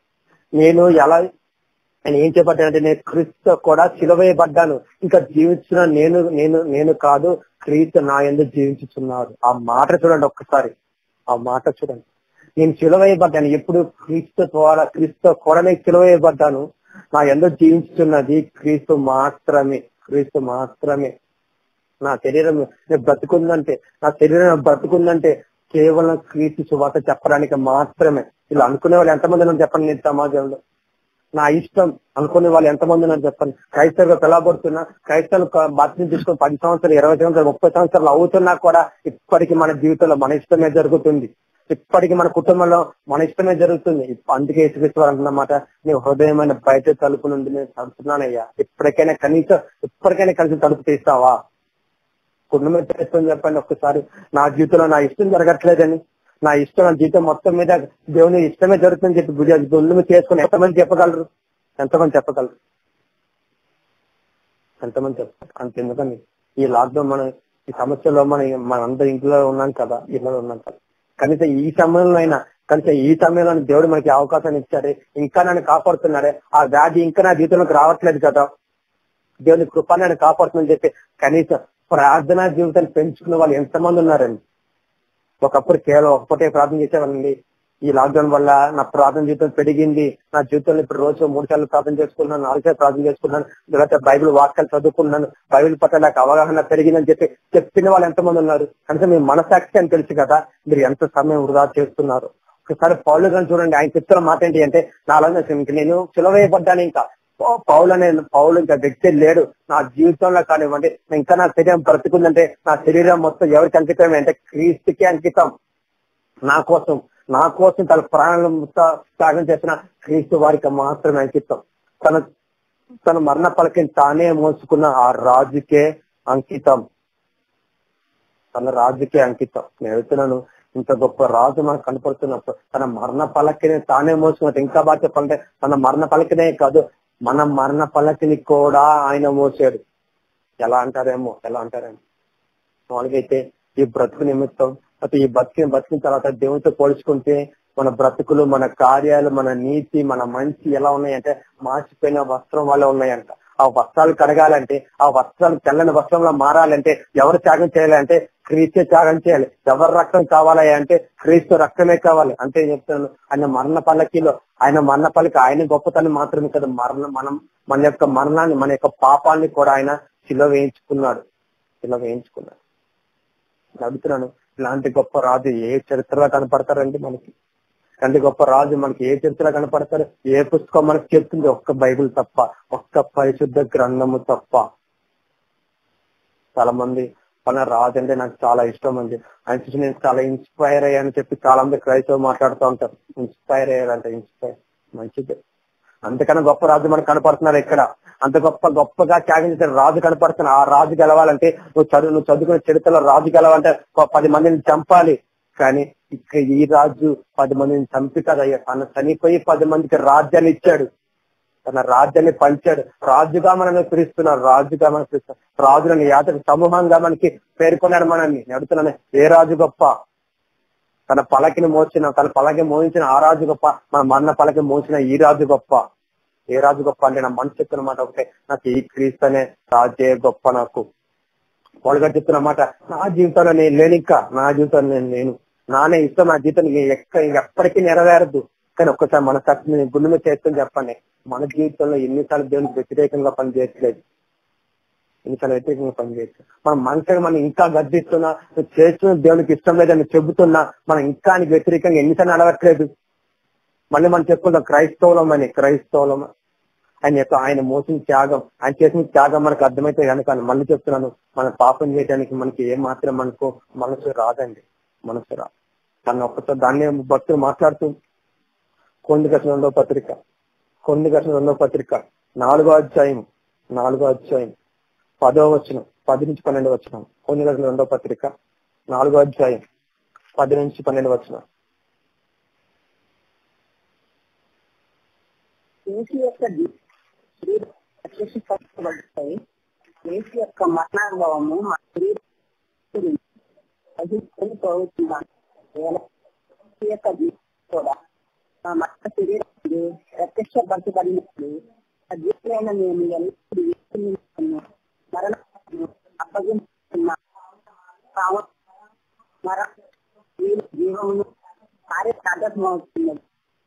నేను ఎలా నేను ఏం చెప్పాడంటే, నేను క్రీస్తు కూడా సిలువేయబడ్డాను. ఇంకా జీవించిన నేను నేను నేను కాదు, క్రీస్తు నా యందు జీవించుతున్నారు. ఆ మాట చూడండి ఒక్కసారి, ఆ మాట చూడండి. నేను సిలువేయబడ్డాను. ఎప్పుడు? క్రీస్తు ద్వారా, క్రీస్తు కూడా నేను సిలువేయబడ్డాను. నా యందు జీవించుతున్నది క్రీస్తు మాత్రమే, క్రీస్తు మాత్రమే. నా శరీరం నేను బ్రతుకుందంటే, నా శరీరం బ్రతుకుందంటే కేవలం క్రీస్తు సువార్త చెప్పడానికి మాత్రమే. ఇలా అనుకునే వాళ్ళు ఎంతమంది ఉన్నారు చెప్పండి నేను సమాజంలో? నా ఇష్టం అనుకునే వాళ్ళు ఎంతమంది ఉన్నారు చెప్పండి? క్రైస్తవుగా పిలవబడుతున్నా, క్రైస్తవులు బాధ్యత తీసుకుని పది సంవత్సరాలు, ఇరవై సంవత్సరాలు, ముప్పై సంవత్సరాలు అవుతున్నా కూడా ఇప్పటికీ మన జీవితంలో మన ఇష్టమే జరుగుతుంది. ఇప్పటికీ మన కుటుంబంలో మన ఇష్టమే జరుగుతుంది. అందుకే యేసుక్రీస్తు అంటున్నమాట, నీ హృదయమైన బయట తలుపు నుండి నేను తడుపుతున్నానయ్యా, ఇప్పటికైనా కనీసం ఇప్పటికైనా కలిసి తలుపు తీస్తావా? కుటుంబం చేస్తుంది చెప్పండి ఒక్కసారి. నా జీవితంలో నా ఇష్టం జరగట్లేదని, నా ఇష్టం నా జీవితం మొత్తం మీద దేవుని ఇష్టమే జరుగుతుందని చెప్పి గుండె చేసుకుని ఎంతమంది చెప్పగలరు? ఎంతమంది చెప్పగలరు? ఎంతమంది చెప్పారు? అంతెందుకని ఈ లాక్డౌన్ మన ఈ సమస్యలో మన మనందరూ ఇంట్లో ఉన్నాం కదా, ఇళ్ళలో ఉన్నాం కదా, కనీసం ఈ సమయంలో అయినా కనీసం ఈ సమయంలో దేవుడు మనకి అవకాశాన్ని ఇచ్చాడే, ఇంకా నన్ను కాపాడుతున్నాడే, ఆ వ్యాధి ఇంకా నా జీవితంలోకి రావట్లేదు కదా, దేవుని కృప నన్ను కాపాడుతుందని చెప్పి కనీసం ప్రార్థనా జీవితాన్ని పెంచుకున్న వాళ్ళు ఎంతమంది ఉన్నారండి? ఒకప్పుడు కేవలం ఒక్కటే ప్రార్థన చేసేవాళ్ళండి. ఈ లాక్డౌన్ వల్ల నా ప్రార్థన జీవితం పెరిగింది. నా జీవితంలో ఇప్పుడు రోజు మూడు సార్లు ప్రార్థన చేసుకున్నాను, నాలుగు సార్లు ప్రార్థన చేసుకున్నాను, లేకపోతే బైబిల్ వాక్యాలు చదువుకున్నాను, బైబిల్ పట్ల నాకు అవగాహన పెరిగిందని చెప్పి చెప్పిన వాళ్ళు ఎంతమంది ఉన్నారు? కనీసం మీ మనసాక్షి అని తెలుసు కదా, మీరు ఎంత సమయం వృధా చేస్తున్నారు? ఒకసారి పౌలు గారిని చూడండి. ఆయన చెప్తున్న మాట ఏంటి అంటే, నాలో నేను సిలువేయబడ్డాను. ఇంకా పౌలు అనే పౌలు ఇంకా వ్యక్తి లేడు నా జీవితంలో కానివ్వండి. ఇంకా నా శరీరం బ్రతుకుందంటే నా శరీరం మొత్తం ఎవరికి అంకితం అంటే క్రీస్తుకి అంకితం. నా కోసం నా కోసం తన ప్రాణాలను త్యాగం చేసిన క్రీస్తు వారికి మాత్రమే అంకితం. తన తన మరణ పలకని తానే మోసుకున్న ఆ రాజుకే అంకితం, తన రాజుకే అంకితం. నేను వెళ్తున్నాను, ఇంత గొప్ప రాజు మనకు కనపడుతున్నప్పుడు తన మరణ పలకిని తానే మోసుకున్నట్టు, ఇంకా బాగా చెప్పాలంటే తన మరణ పలకినే కాదు, మన మరణ పలకిని కూడా ఆయన మోసాడు. ఎలా అంటారేమో ఎలా అంటారేమో మామూలుగైతే ఈ బ్రతుకు నిమిత్తం అయితే ఈ బతికిన బతికిన తర్వాత దేవునితో పోల్చుకుంటే మన బ్రతుకులు, మన కార్యాలు, మన నీతి, మన మంచి ఎలా ఉన్నాయంటే మార్చిపోయిన వస్త్రం వల్ల ఉన్నాయంట. ఆ వస్త్రాలు కడగాలంటే, ఆ వస్త్రాలు తెల్లని వస్త్రంలో మారాలంటే ఎవరు త్యాగం చేయాలంటే క్రీస్తు త్యాగం చేయాలి. ఎవరి రక్తం కావాలి అంటే క్రీస్తు రక్తమే కావాలి. అంటే చెప్తున్నాను, ఆయన మరణ పల్లకిలో ఆయన మరణ పల్లకి ఆయన గొప్పతనం మాత్రమే కదా, మరణ మనం మన యొక్క మరణాన్ని, మన యొక్క పాపాన్ని కూడా ఆయన శిలువ వేయించుకున్నాడు శిలువ వేయించుకున్నాడు అడుగుతున్నాను, ఇలాంటి గొప్ప రాజు ఏ చరిత్రలో కనపడతారండి మనకి? అంటే గొప్ప రాజు మనకి ఏ చరిత్ర కనపడతారు, ఏ పుస్తకం మనకు చెప్తుంది? ఒక్క బైబిల్ తప్ప, ఒక్క పరిశుద్ధ గ్రంథము తప్ప. చాలా మంది మన రాజు అంటే నాకు చాలా ఇష్టం అండి, ఆయన చూసి నేను చాలా ఇన్స్పైర్ అయ్యాని చెప్పి చాలా మంది క్రైస్తవ మాట్లాడుతూ ఉంటారు. ఇన్స్పైర్ అయ్యారంట, ఇన్స్పైర్ మంచిది. అంతకన్నా గొప్ప రాజు మనకు కనపడుతున్నారు ఇక్కడ. అంత గొప్ప గొప్పగా త్యాగం చేసిన రాజు కనపడుతున్నా. ఆ రాజు గెలవాలంటే నువ్వు చదువు నువ్వు చదువుకునే చరిత్రలో రాజు గెలవాలంటే పది మందిని చంపాలి. కానీ ఇక్కడ ఈ రాజు పది మందిని చంపి కదయ్యా, తను చనిపోయి పది మందికి రాజ్యాన్ని ఇచ్చాడు, తన రాజ్యాన్ని పంచాడు. రాజుగా మనల్ని పిలుస్తున్నారు, రాజుగా మనం పిలుస్తున్నారు. రాజులను యాత్ర సమూహంగా మనకి పేర్కొన్నాడు మనల్ని. అడుగుతున్నాను, ఏ రాజు గొప్ప? తన పలకిని మోసిన తన పలకి మోయించిన ఆ రాజు గొప్ప, మన మన్న పలకి మోసిన ఈ రాజు గొప్ప? ఏ రాజు గొప్ప అంటే నా మనసు చెప్తున్నమాట ఒకటే, నాకు ఈ క్రీస్తునే రాజే గొప్ప. నాకు వాళ్ళగా చెప్తున్నమాట, నా జీవితంలో నేను లేను, ఇంకా నా జీవితంలో నేను లేను, నానే ఇష్టం, నా జీవితం ఎక్క ఎప్పటికీ నెరవేరదు. కానీ ఒక్కసారి మన సత్యం గుండె మీద చేస్తుందని చెప్పండి, మన జీవితంలో ఎన్నిసార్లు దేవునికి వ్యతిరేకంగా పనిచేయట్లేదు, ఎన్నిసార్లు వ్యతిరేకంగా పనిచేయచ్చు. మనం మనసుగా మనం ఇంకా గర్దిస్తున్నా, నువ్వు చేస్తున్న దేవునికి ఇష్టం లేదని చెబుతున్నా, మనం ఇంకా నీకు వ్యతిరేకంగా ఎన్నిసార్లు నడవట్లేదు. మళ్ళీ మనం చెప్పుకుంటాం క్రైస్తవులం అని. క్రైస్తవులం ఆయన యొక్క ఆయన మోసిన త్యాగం, ఆయన చేసిన త్యాగం మనకు అర్థమైతే కనుక మళ్ళీ చెప్తున్నాను, మన పాపం చేయడానికి మనకి ఏం మాత్రం మనకు మనసు రాదండి, మనసు రా. తను ఒక్కసారి దాన్ని భక్తులు మాట్లాడుతూ కొన్ని గట్ల రెండో పత్రిక కొన్ని గట్ల రెండో పత్రిక నాలుగో అధ్యాయం నాలుగో అధ్యాయం పదో వచనం, పది నుంచి పన్నెండు వచనం. కొన్ని గట్ల రెండో పత్రిక నాలుగో అధ్యాయం పది నుంచి పన్నెండు వచనం. యేసు యొక్క యేసు యొక్క మరణానుభవము మా శరీరం యొక్క కూడా మా మత శరీరం ప్రత్యక్షపరచబడినప్పుడు అద్భుతమైన మేము ఎల్లప్పుడూ మరణ అప్పగించుకున్న మరణ జీవమును కార్యసాధకమవుతున్నది.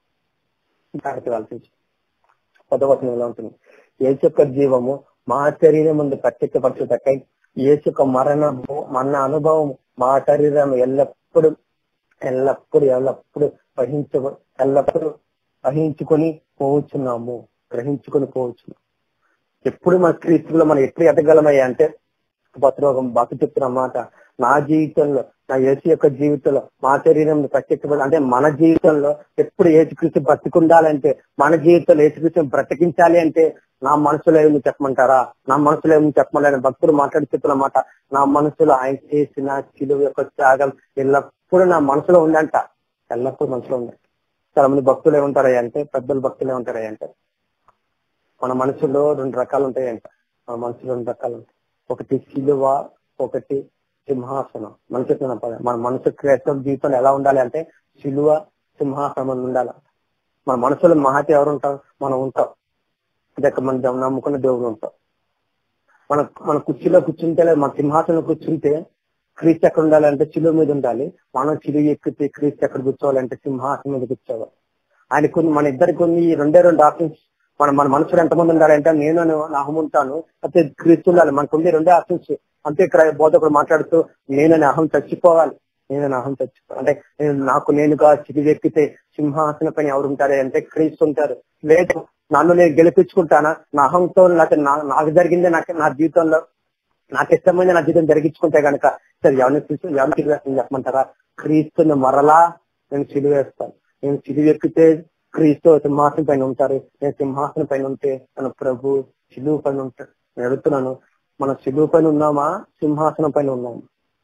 పదవచనంలో ఉంటుంది, యేసు యొక్క జీవము మా శరీరం ముందు ప్రత్యక్షపరచుటకై యేసు యొక్క మరణము మన అనుభవం మా శరీరం ఎల్లప్పుడు ఎల్లప్పుడు ఎల్లప్పుడు వహించు ఎల్లప్పుడు వహించుకొని పోవచ్చున్నాము, గ్రహించుకొని పోవచ్చున్నాము. ఎప్పుడు మన క్రీస్తులో మనం ఎప్పుడు ఎదగలమయ్యా అంటే పత్రోగం బాకి చెప్తున్న మాట, నా జీవితంలో నా యేసు యొక్క జీవితంలో మా శరీరం ప్రత్యక్షపడి అంటే మన జీవితంలో ఎప్పుడు యేసుక్రీస్తు బ్రతికుండాలంటే, మన జీవితంలో యేసుక్రీస్తు బ్రతికించాలి అంటే నా మనసులో ఏమి చెప్పమంటారా? నా మనసులో ఏమి చెప్పమంటారని భక్తులు మాట్లాడి చెప్తున్నమాట. నా మనసులో ఆయన చేసిన శిలువ యొక్క త్యాగం ఎల్లప్పుడూ నా మనసులో ఉందంట, ఎల్లప్పుడూ మనసులో ఉందంట. చాలా మంది భక్తులు ఏమంటారయ్యా అంటే, పెద్దలు భక్తులు ఏమంటారయ్యా అంటే, మన మనసులో రెండు రకాలు ఉంటాయంట. మన మనసులో రెండు రకాలు ఉంటాయి, ఒకటి శిలువ, ఒకటి సింహాసనం. మనసు మన మనసు క్రైస్తవ జీవితంలో ఎలా ఉండాలి అంటే శిలువ సింహాసనం ఉండాలి. మన మనసులో మహతి ఎవరు ఉంటాం? మనం ఉంటాం, ఇదొక మన నమ్ముకున్న దేవుడు ఉంటాం. మన మన కుర్చీలో కూర్చుంటే, మన సింహాసనం కూర్చుంటే క్రీస్తు ఎక్కడ ఉండాలంటే శిలువ మీద ఉండాలి. మనం శిలువ ఎక్కితే క్రీస్తు ఎక్కడ కూర్చోవాలంటే సింహాసనం మీద కూర్చోవాలి. ఆయన కొన్ని మన ఇద్దరు కొన్ని రెండే రెండు ఆప్షన్స్. మన మన మనసులో ఎంతమంది ఉండాలంటే నేను నాహం ఉంటాను, అయితే క్రీస్తు ఉండాలి. మనకు ఉండే రెండే ఆప్షన్స్. అంతే బోధకుడు మాట్లాడుతూ నేనని అహం చచ్చిపోవాలి, నేనని అహం చచ్చిపోవాలి అంటే నేను నాకు నేనుగా చిరువు ఎక్కితే సింహాసన పైన ఎవరు ఉంటారు అంటే క్రీస్తు ఉంటారు. లేదు నన్ను నేను గెలిపించుకుంటానా, నా అహంతో లేకపోతే నాకు జరిగిందే నాకు నా జీవితంలో నాకు ఇష్టమైన నా జీవితం జరిగించుకుంటే కనుక సరే ఎవరిని క్రీస్తు ఎవరిని చిలువ వేస్తాను చెప్పమంటారా? క్రీస్తుని మరలా నేను చిలువ వేస్తాను. నేను చిలువ ఎక్కితే క్రీస్తు సింహాసనం పైన ఉంటారు, నేను సింహాసనం పైన ఉంటే తన ప్రభు చిలువ పైన ఉంటాడు. నేను అడుగుతున్నాను, మన శిలువ పైన ఉన్నామా, సింహాసనం పైన ఉన్నామా?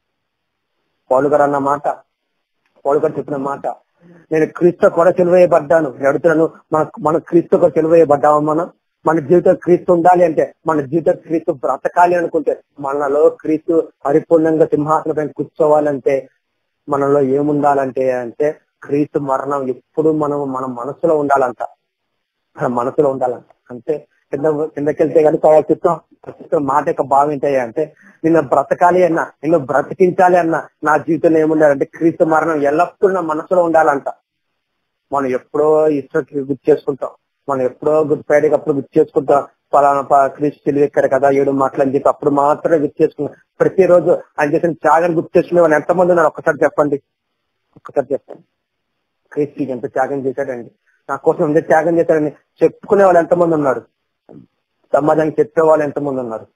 పౌలు గారు అన్న మాట, పౌలు గారు చెప్పిన మాట, నేను క్రీస్తు కూడా సిలువేయబడ్డాను. నేను అడుగుతున్నాను, మన మన క్రీస్తు కూడా సిలువేయబడ్డామా? మనం మన జీవితం క్రీస్తు ఉండాలి అంటే, మన జీవితం క్రీస్తు బ్రతకాలి అనుకుంటే, మనలో క్రీస్తు పరిపూర్ణంగా సింహాసనం పైన కూర్చోవాలంటే మనలో ఏముండాలంటే అంటే క్రీస్తు మరణం ఎప్పుడు మనం మన మనసులో ఉండాలంట, మన మనసులో ఉండాలంట. అంటే కింద కిందకెళ్తే కనుక చిత్రం చిత్రం మాట యొక్క భావం ఏంటయ్యా అంటే, నిన్ను బ్రతకాలి అన్నా, నిన్ను బ్రతికించాలి అన్నా నా జీవితంలో ఏముండాలంటే క్రీస్తు మరణం ఎల్లప్పుడూ నా మనసులో ఉండాలంట. మనం ఎప్పుడో ఇష్టం గుర్తు చేసుకుంటాం, మనం ఎప్పుడో గుడ్ ఫ్రైడే అప్పుడు గుర్తు చేసుకుంటాం, పలానా క్రీస్తు సిలువ ఎక్కాడు కదా ఏడు మాటలు అని చెప్పి అప్పుడు మాత్రమే గుర్తు చేసుకున్నాం. ప్రతిరోజు ఆయన చేసిన త్యాగాన్ని గుర్తు చేసుకునే వాళ్ళు ఎంతమంది ఉన్నారు? ఒక్కసారి చెప్పండి, ఒక్కసారి చెప్పండి. క్రీస్తు ఎంత త్యాగం చేశాడండి, నా కోసం ఎంత త్యాగం చేశాడని చెప్పుకునే వాళ్ళు ఎంతమంది ఉన్నారు, సమాజానికి చెప్పే వాళ్ళు ఎంతమంది ఉన్నారు?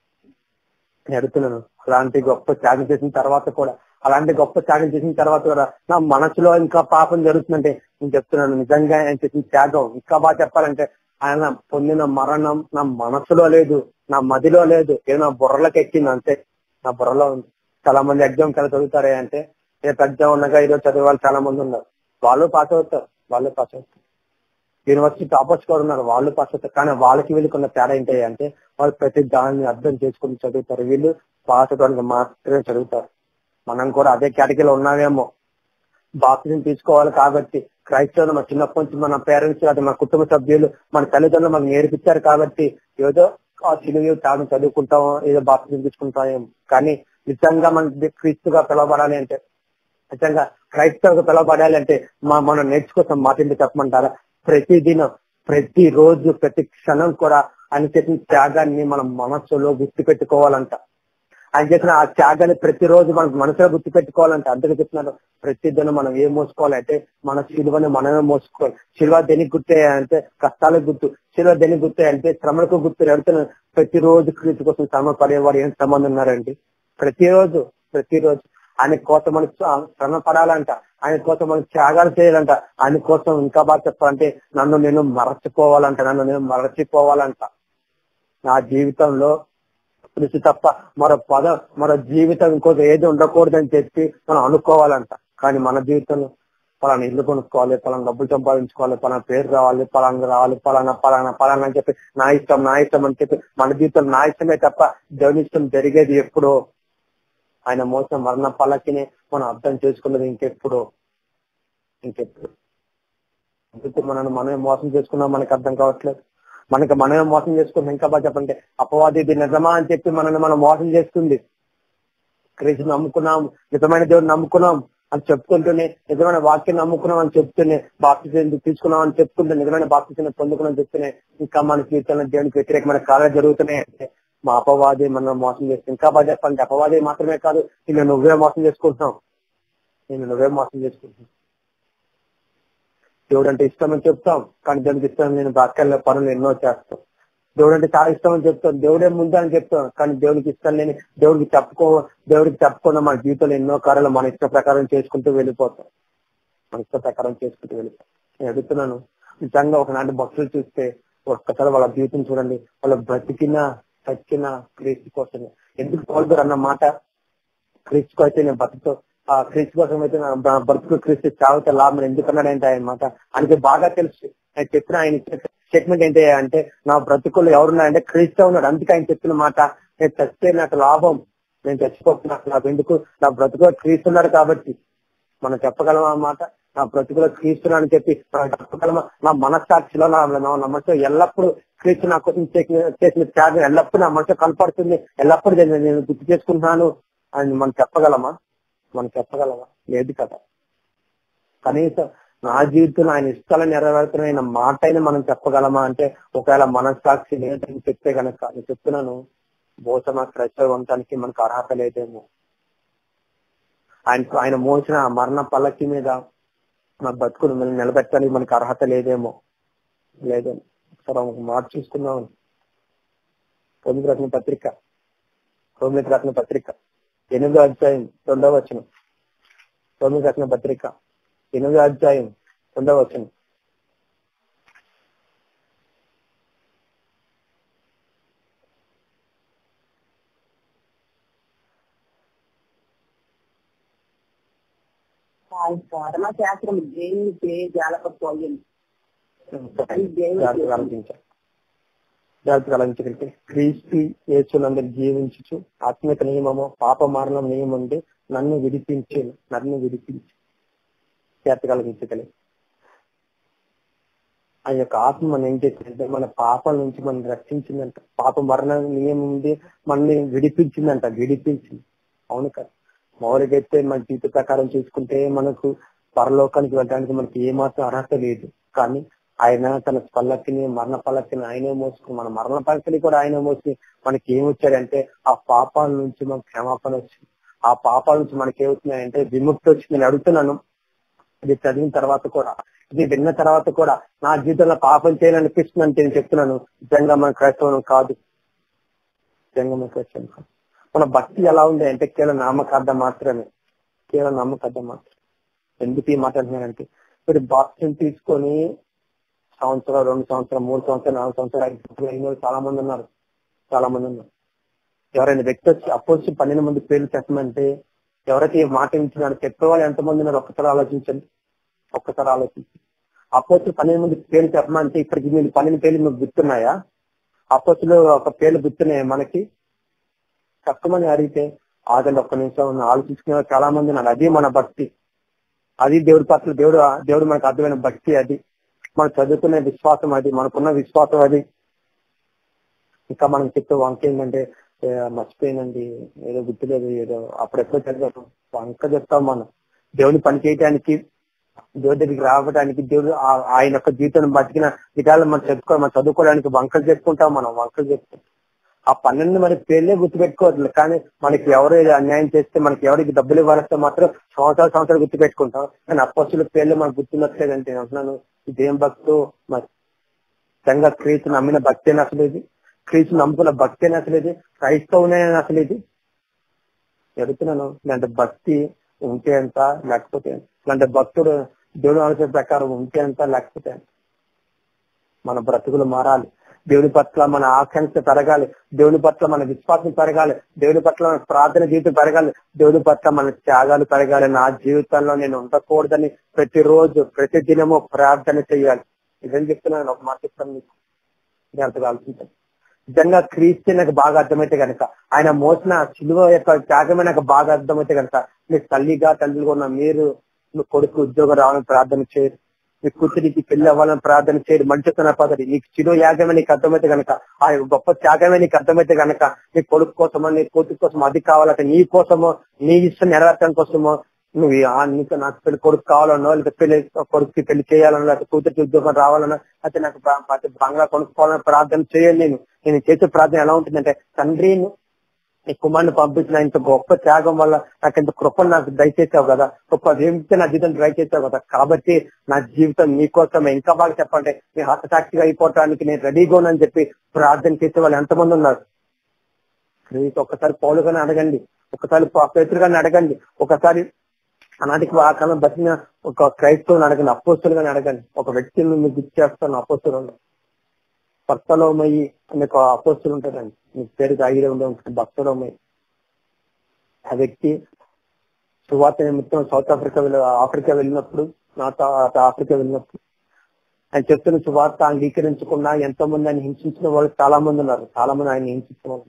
నేను అడుగుతున్నాను. అలాంటి గొప్ప త్యాగం చేసిన తర్వాత కూడా అలాంటి గొప్ప త్యాగం చేసిన తర్వాత కూడా నా మనసులో ఇంకా పాపం జరుగుతుందంటే నేను చెప్తున్నాను, నిజంగా ఆయన చేసిన త్యాగం ఇంకా బాగా చెప్పాలంటే ఆయన పొందిన మరణం నా మనసులో లేదు, నా మదిలో లేదు, ఏదో నా బుర్రలోకి ఎక్కింది అంతే, నా బుర్రలో ఉంది. చాలా మంది ఎగ్జామ్ కలిసి చదువుతారే అంటే రేపు ఎగ్జామ్ ఉండగా ఈరోజు చదివే వాళ్ళు చాలా మంది ఉన్నారు, వాళ్ళు పాస్ అవుతారు, వాళ్ళు పాస్ అవుతారు. యూనివర్సిటీ టాపర్స్ కూడా ఉన్నారు, వాళ్ళు పాస్ అవుతారు. కానీ వాళ్ళకి వీళ్ళకి ఉన్న తేడా ఏంటి అంటే వాళ్ళు ప్రతి దాన్ని అర్థం చేసుకుని చదువుతారు, వీళ్ళు పాస్ అవడానికి మాత్రమే చదువుతారు. మనం కూడా అదే కేటగిరీలో ఉన్నామేమో. బాప్తిజం తీసుకోవాలి కాబట్టి క్రైస్తవులు మన చిన్నప్పటి నుంచి మన పేరెంట్స్ అది మన కుటుంబ సభ్యులు మన తల్లిదండ్రులు మనకు నేర్పించారు కాబట్టి ఏదో ఆ చిలువ తాను చదువుకుంటాం, ఏదో బాప్తిజం తీసుకుంటామేమో. కానీ నిజంగా మన క్రీస్తుగా పిలవబడాలి అంటే, నిజంగా క్రైస్తవుగా పిలవబడాలి అంటే మనం నేర్చుకోసం మాటింటి చెప్పమంటారా? ప్రతి దినం, ప్రతి రోజు, ప్రతి క్షణం కూడా ఆయన చేసిన త్యాగాన్ని మనం మనస్సులో గుర్తు పెట్టుకోవాలంట. ఆయన చేసిన ఆ త్యాగాన్ని ప్రతిరోజు మనకు మనసులో గుర్తు పెట్టుకోవాలంటే. అందుకే చెప్తున్నాను, ప్రతి దినం మనం ఏం మోసుకోవాలంటే మన శిలువని మనమే మోసుకోవాలి. శిలువ దేనికి గుర్తే అంటే కష్టాలకు గుర్తు, శిలువ దేనికి గుర్తే అంటే శ్రమలకు గుర్తు. అడుగుతున్నాను, ప్రతిరోజు క్రీస్తు కోసం శ్రమ పడేవారు ఏం సంబంధం ఉన్నారండి? ప్రతిరోజు ప్రతిరోజు ఆయన కోసం మనకు శ్రమ పడాలంట, ఆయన కోసం మనకు త్యాగాలు చేయాలంట, ఆయన కోసం ఇంకా బాగా చెప్పాలంటే నన్ను నేను మరచిపోవాలంట, నన్ను నేను మరచిపోవాలంట. నా జీవితంలో కృషి తప్ప మరో పదం మరో జీవితం ఇంకోటి ఏది ఉండకూడదని చెప్పి మనం అనుకోవాలంట. కానీ మన జీవితంలో పలానా ఇల్లు కొనుక్కోవాలి, పలానా డబ్బులు సంపాదించుకోవాలి, పలానా పేరు రావాలి, పలానా రావాలి, పలానా పలానా పలానా అని చెప్పి నా ఇష్టం నా ఇష్టం అని చెప్పి మన జీవితం నా ఇష్టమే తప్ప దేవుని ఇష్టం జరిగేది ఎప్పుడో. ఆయన మోసం మరణ పల్లకినే మనం అర్థం చేసుకున్నది ఇంకెప్పుడు ఇంకెప్పుడు అందుకు మనల్ని మనమే మోసం చేసుకున్నాం, మనకి అర్థం కావట్లేదు. మనకి మనమే మోసం చేసుకున్నాం. ఇంకా బాగా చెప్పంటే అపవాది ఇది నిజమా అని చెప్పి మనల్ని మనం మోసం చేస్తుంది. క్రీస్తు నమ్ముకున్నాం, నిజమైన దేవుడు నమ్ముకున్నాం అని చెప్పుకుంటూనే, నిజమైన వాక్యం నమ్ముకున్నాం అని చెప్తూనే, బాప్తిజం తీసుకున్నాం అని చెప్పుకుంటే, నిజమైన బాప్తిజం పొందుకున్నాం చెప్తూనే ఇంకా మన జీవితంలో దేవునికి వ్యతిరేకమైన కార్యాలు జరుగుతున్నాయి అంటే మా అపవాది మనం మోసం చేస్తుంది. ఇంకా బాగా చెప్పండి, అపవాది మాత్రమే కాదు, నేను నువ్వే మోసం చేసుకుంటున్నావు, నేను నువ్వే మోసం చేసుకుంటున్నావు. దేవుడు అంటే ఇష్టం అని చెప్తాం, కానీ దేవుడికి ఇష్టం నేను బాక్యాల పనులు ఎన్నో చేస్తాం. దేవుడు అంటే చాలా ఇష్టం అని చెప్తాం, దేవుడే ముందు అని చెప్తాం, కానీ దేవుడికి ఇష్టం లేని దేవుడికి చెప్పుకో దేవుడికి చెప్పకుండా మన జీవితంలో ఎన్నో కార్యాలు మన ఇష్ట ప్రకారం చేసుకుంటూ వెళ్ళిపోతాం, మన ఇష్ట ప్రకారం చేసుకుంటూ వెళ్ళిపోతాం. నేను అడుగుతున్నాను, నిజంగా ఒకనాటి భక్తులు చూస్తే ఒక్కసారి వాళ్ళ జీవితం చూడండి, వాళ్ళ బ్రతికిన చచ్చిన క్రీస్తు కోసమే. ఎందుకు పోల్దారు అన్న మాట, క్రీస్తు అయితే నేను బతుకుతో ఆ క్రీస్తు కోసం అయితే నా బ్రతుకు క్రీస్తు చావుతే లాభం ఎందుకన్నాడు ఏంటి ఆయన మాట ఆయనకి బాగా తెలుసు. ఆయన చెప్పిన ఆయన స్టేట్మెంట్ ఏంటి అంటే నా బ్రతుకులు ఎవరున్నాయంటే క్రీస్తు ఉన్నాడు. అందుకే ఆయన చెప్పిన మాట, నేను చస్తే నాకు లాభం, నేను చచ్చిపోతున్నా నాకు ఎందుకు, నా బ్రతుకులో క్రీస్తు ఉన్నాడు కాబట్టి. మనం చెప్పగలమా ఆ మాట, నా బ్రతుకులో క్రీస్తున్నా అని చెప్పి మనం చెప్పగలమా? నా మనస్సాక్షిలో నా మనసులో ఎల్లప్పుడూ క్రీస్తు నా కోసం చేసిన త్యాగం ఎల్లప్పుడూ నా మనసులో కనపడుతుంది, ఎల్లప్పుడూ నేను గుర్తు చేసుకుంటున్నాను అని మనం చెప్పగలమా? మనం చెప్పగలమా? లేదు కదా. కనీసం నా జీవితంలో ఆయన ఇష్టాలను నెరవేరుతున్న మాట అయినా మనం చెప్పగలమా అంటే ఒకవేళ మనస్సాక్షి లేదని చెప్తే కనుక నేను చెప్తున్నాను, బహుశా క్రైస్తవంతానికి మనకు అర్హత లేదేమో. ఆయన ఆయన మోసిన మరణ పల్లకి మీద మన బతుకును మనం నిలబెట్టడానికి మనకు అర్హత లేదేమో లేదేమో సరే ఒక మాట చూసుకుందాం. రోమిలకు రాసిన పత్రిక రోమిలకు రాసిన పత్రిక ఎనిమిదో అధ్యాయం రెండవ వచనం. రోమిలకు రాసిన పత్రిక ఎనిమిదో అధ్యాయం రెండవ వచనం. పరమశాస్త్రం దేవుని జాలకపోయింది. జాగ్రత్తగా క్రీస్తు యేసునందరూ జీవించు ఆత్మిక నియమము పాప మరణం నియమం ఉండి నన్ను విడిపించి నన్ను విడిపించి జాగ్రత్తగా ఆ యొక్క ఆత్మ మనం ఏం చేసిందంటే మన పాపల నుంచి మనం రక్షించిందంట. పాప మరణ నియమం ఉంది మనల్ని విడిపించిందంట, విడిపించింది. అవును కదా. మౌలికైతే మన జీవిత ప్రకారం చూసుకుంటే మనకు పరలోకానికి వెళ్ళడానికి మనకి ఏమాత్రం అర్హత లేదు. కానీ ఆయన తన పల్లకిని మరణ పల్లకిని ఆయనే మోసుకుని మన మరణ పల్లకిని కూడా ఆయన మోసి మనకి ఏమొచ్చాడంటే ఆ పాపాల నుంచి మనకు క్షమాపణ వచ్చింది. ఆ పాపాల నుంచి మనకి ఏమవుతున్నాయంటే విముక్తి వచ్చింది. నేను అడుగుతున్నాను, ఇది చదివిన తర్వాత కూడా, ఇది విన్న తర్వాత కూడా నా జీవితంలో పాపం చేయాలనిపిస్తుంది అంటే నేను చెప్తున్నాను, నిజంగా మన క్రైస్తవం కాదు. నిజంగా మన క్రైస్తవం కాదు. మన భక్తి ఎలా ఉంది అంటే కేవలం నామకార్థం మాత్రమే, కేవలం నామకార్థం మాత్రమే. ఎందుకు ఈ మాట అంటున్నానంటే, మీరు బాప్టిజం తీసుకొని సంవత్సరం, రెండు సంవత్సరం, మూడు సంవత్సరం, నాలుగు సంవత్సరాలు, ఐదు సంవత్సరాలు చాలా మంది ఉన్నారు, చాలా మంది ఉన్నారు. ఎవరైనా వ్యక్తి వచ్చి అపోజిట్ పన్నెండు మంది పేర్లు చెప్పమంటే ఎవరైతే ఈ మాట ఇచ్చినారో చెప్పేవాళ్ళు ఎంతమంది ఉన్నారు ఒక్కసారి ఆలోచించండి, ఒక్కసారి ఆలోచించండి. అపోజిట్ పన్నెండు మంది పేర్లు చెప్పమంటే ఇక్కడికి మీరు పన్నెండు పేర్లు మీకు గుర్తున్నాయా? అపోజిట్లో ఒక పేర్లు గుర్తున్నాయా మనకి? కష్టమని అడిగితే ఆగండి ఒక్క నిమిషం ఆలోచించుకునే చాలా మంది ఉన్నారు. అది మన భక్తి, అది దేవుడి పట్ల దేవుడు దేవుడు మనకు అర్థమైన భక్తి, అది మనం చదువుకునే విశ్వాసం, అది మనకున్న విశ్వాసం. అది ఇంకా మనం చెప్పే వంక ఏంటంటే మర్చిపోయినండి, ఏదో గుర్తులేదు, ఏదో అప్పుడెప్పుడో చదివాను వంక చెప్తాం. మనం దేవుని పని చేయడానికి, దేవుడి దగ్గరికి రావడానికి, దేవుడు ఆయన యొక్క జీవితాన్ని బతికిన విధాలు మనం చెప్పుకో మనం చదువుకోవడానికి వంకలు చెప్పుకుంటాం, మనం వంకలు చెప్పుకుంటాం. ఆ పన్నెండు మనకి పేర్లే గుర్తుపెట్టుకోవట్లేదు, కానీ మనకి ఎవరు అన్యాయం చేస్తే, మనకి ఎవరికి డబ్బులు ఇవ్వాలిస్తే మాత్రం సంవత్సరాలు సంవత్సరాలు గుర్తుపెట్టుకుంటాం. కానీ అపోస్తుల పేర్లు మనకు గుర్తున్నట్లేదంటే నేను అంటున్నాను, ఇదేం భక్తు? మరి నిజంగా క్రీస్తు నమ్మిన భక్తి అని అసలు ఇది, క్రీస్తు నమ్ముకున్న భక్తి అని అసలు ఇది, క్రైస్తవునే అసలు ఇది చెడుతున్నాను. ఇలాంటి భక్తి ఉంటే ఎంత, లేకపోతే ఇలాంటి భక్తుడు దేవుడు ఆలోచన ప్రకారం ఉంటే ఎంత, లేకపోతే ఎంత. మన బ్రతుకులు మారాలి, దేవుని పట్ల మన ఆకాంక్ష పెరగాలి, దేవుని పట్ల మన విశ్వాసం పెరగాలి, దేవుని పట్ల మన ప్రార్థన జీవితం పెరగాలి, దేవుని పట్ల మన త్యాగాలు పెరగాలి. నా జీవితంలో నేను ఉండకూడదని ప్రతిరోజు ప్రతి దినము ప్రార్థన చేయాలి. ఇదేం చెప్తున్నాను, ఒక మాట చెప్తాను మీకు, జాగ్రత్తగా ఆలోచించండి. నిజంగా క్రీస్తు నాకు బాగా అర్థమైతే కనుక, ఆయన మోసిన శిలువ యొక్క త్యాగమే నాకు బాగా అర్థమైతే కనుక, మీకు తల్లిగా తండ్రిగా ఉన్న మీరు, మీ కొడుకు ఉద్యోగం రావాలని ప్రార్థన చేయరు, మీ కూతురికి పెళ్లి అవ్వాలని ప్రార్థన చేయరు, మంచి తన పదవి నీకు శిలువ యాగమే నీకు అర్థమైతే కనుక, ఆ గొప్ప త్యాగమే నీకు అర్థమైతే కనుక, నీ కొడుకు కోసమో నీ కూతురు కోసమో అది కావాలంటే నీ కోసమో నీ ఇష్టం నెరవేర్చడం కోసమో నువ్వు నీకు నాకు పెళ్లి కొడుకు కావాలనో, లేకపోతే పెళ్లి కొడుకుకి పెళ్లి చేయాలనో, లేకపోతే కూతురికి ఉద్యోగం రావాలనో, అయితే నాకు బంగ్లా కొనుక్కోవాలని ప్రార్థన చేయాలి. నేను నేను చేసే ప్రార్థన ఎలా ఉంటుందంటే, తండ్రి నీ కుమారుని పంపించిన ఇంత గొప్ప త్యాగం వల్ల నాకు ఇంత కృపను నాకు దయచేసావు కదా, గొప్ప వేమితే నా జీవితం ట్రై చేసావు కదా, కాబట్టి నా జీవితం నీకోసమే, ఇంకా బాగా చెప్పంటే నీ హతసాక్షిగా అయిపోవటానికి నేను రెడీగా ఉన్నానని చెప్పి ప్రార్థన చేసే వాళ్ళు ఎంతమంది ఉన్నారు? ఒక్కసారి పౌలు గారిని అడగండి, ఒకసారి పేతురు గారిని అడగండి, ఒకసారి ఆనాటికి ఆ కాలం బతికిన ఒక క్రైస్తవుని అడగండి, అపోస్తులు గారిని అడగండి. ఒక వ్యక్తిని మీకు గుర్తు చేస్తాను, అపోస్తులు భక్తలోమయ్యి అనే ఒక అపోస్తులు ఉంటారండి, మీకు పేరు ఐడియా ఉండే ఉంటుంది, భక్తలోమయ్యి. ఆ వ్యక్తి సువార్త నిమిత్తం సౌత్ ఆఫ్రికా వెళ్ళి ఆఫ్రికా వెళ్ళినప్పుడు నార్త్ ఆఫ్రికా వెళ్ళినప్పుడు ఆయన చెప్తున్న సువార్త అంగీకరించకుండా ఎంతో మంది ఆయన హింసించిన వాళ్ళు చాలా మంది ఉన్నారు, చాలా మంది ఆయన హింసించిన వాళ్ళు.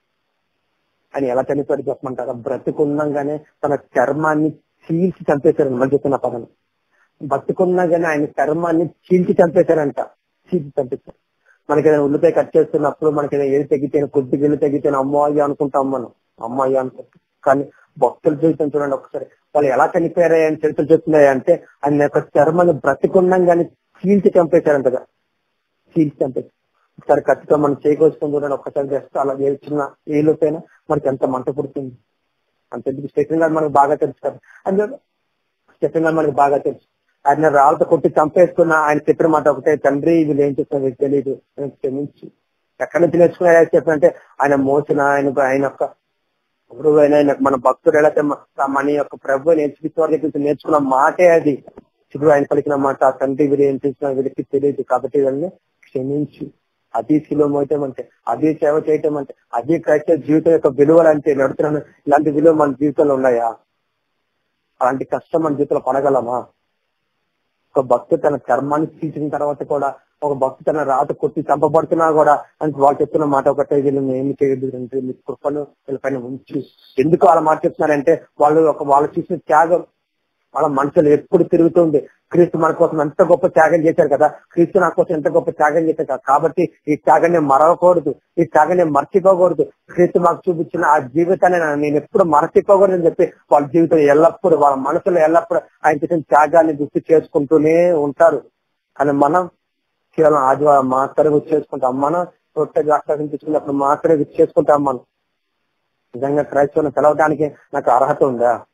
ఆయన ఎలా చనిపోయాడు చెప్పమంటారా? బ్రతుకున్నాగానే తన చర్మాన్ని చీల్చి చంపేశారండి. మళ్ళీ చెప్తున్న పదం, బతుకున్నాగానే ఆయన చర్మాన్ని చీల్చి చంపేశారంట, చీల్చి చంపేశారు. మనకి ఏదైనా ఉల్లిపాయ కట్ చేస్తున్నప్పుడు మనకి ఏదైనా ఏది తెగితేనే, కొద్ది గిల్లు తెగితేనే అమ్మో అయ్యా అనుకుంటాం మనం, అమ్మో అయ్యా అనుకుంటాం. కానీ భక్తుల జీవితం చూడండి ఒకసారి, వాళ్ళు ఎలా చనిపోయారని చరిత్ర చెప్తున్నాయి అంటే, ఆయన యొక్క చర్మాన్ని బ్రతికున్నాగానే చీల్చి చంపేశారంటగా, చీల్చి చంపేశారు. ఒకసారి కత్తితో మనం చేయకొచ్చుకొని చూడండి ఒక్కసారి, జస్ట్ అలా చిన్న ఏలుపైన మనకి ఎంత మంట పుడుతుంది. అంత స్టెఫెన్ గారు మనకు బాగా తెలుసు కదా, అందులో స్టెఫెన్ గారు మనకు బాగా తెలుసు. ఆయన రాళ్ళతో కొట్టి చంపేసుకున్న ఆయన చెప్పిన మాట ఒకటే, తండ్రి వీళ్ళు ఏం చేస్తున్నారు మీకు తెలియదు, క్షమించి. ఎక్కడి నుంచి నేర్చుకున్నా చెప్పంటే, ఆయన మోసిన ఆయన ఆయన యొక్క గురువు అయినా మన భక్తుడు ఎలా మన యొక్క ప్రభు నేర్చుకోవడానికి నేర్చుకున్న మాటే అది. చిరు ఆయన పలికిన మాట, తండ్రి వీళ్ళు ఏం చేస్తున్నా వీళ్ళకి తెలియదు, కాబట్టి వీళ్ళని క్షమించి. అది శిలో మోయటం అంటే, అది సేవ చేయటం అంటే, అది క్రైస్తవ జీవితం యొక్క విలువలు అంటే నడుతున్నాను. ఇలాంటి విలువ మన జీవితంలో ఉన్నాయా? అలాంటి కష్టం మన జీవితంలో పడగలమా? ఒక భక్తు తన చర్మాన్ని తీసిన తర్వాత కూడా, ఒక భక్తు తన రాత కొట్టి చంపబడుతున్నా కూడా అంటే వాళ్ళు చెప్తున్న మాట ఒకటే, వీళ్ళు ఏమి చేయదు అంటే మీ కృపను వీళ్ళపైన ఉంచి. ఎందుకు వాళ్ళ మాట చెప్తున్నారంటే, వాళ్ళు ఒక వాళ్ళు చూసిన త్యాగం వాళ్ళ మనసులో ఎప్పుడు తిరుగుతుంది. క్రీస్తు మన కోసం ఎంత గొప్ప త్యాగం చేశారు కదా, క్రీస్తు నా కోసం ఎంత గొప్ప త్యాగం చేశారు కదా, కాబట్టి ఈ త్యాగాన్ని మరవకూడదు, ఈ త్యాగాన్ని మర్చిపోకూడదు. క్రీస్తు మాకు చూపించిన ఆ జీవితాన్ని నేను ఎప్పుడు మరచిపోకూడదు అని చెప్పి వాళ్ళ జీవితం ఎల్లప్పుడూ వాళ్ళ మనసులో ఎల్లప్పుడూ ఆయన చేసిన త్యాగాన్ని గుర్తు చేసుకుంటూనే ఉంటారు. కానీ మనం కేవలం ఆదివారం మాత్రమే గుర్తు చేసుకుంటాం, మనం రొట్టె ద్రాక్షారసం తీసుకున్నప్పుడు మాత్రమే గుర్తు చేసుకుంటాం. మనం నిజంగా క్రైస్తవులను పిలవడానికి నాకు అర్హత ఉందా?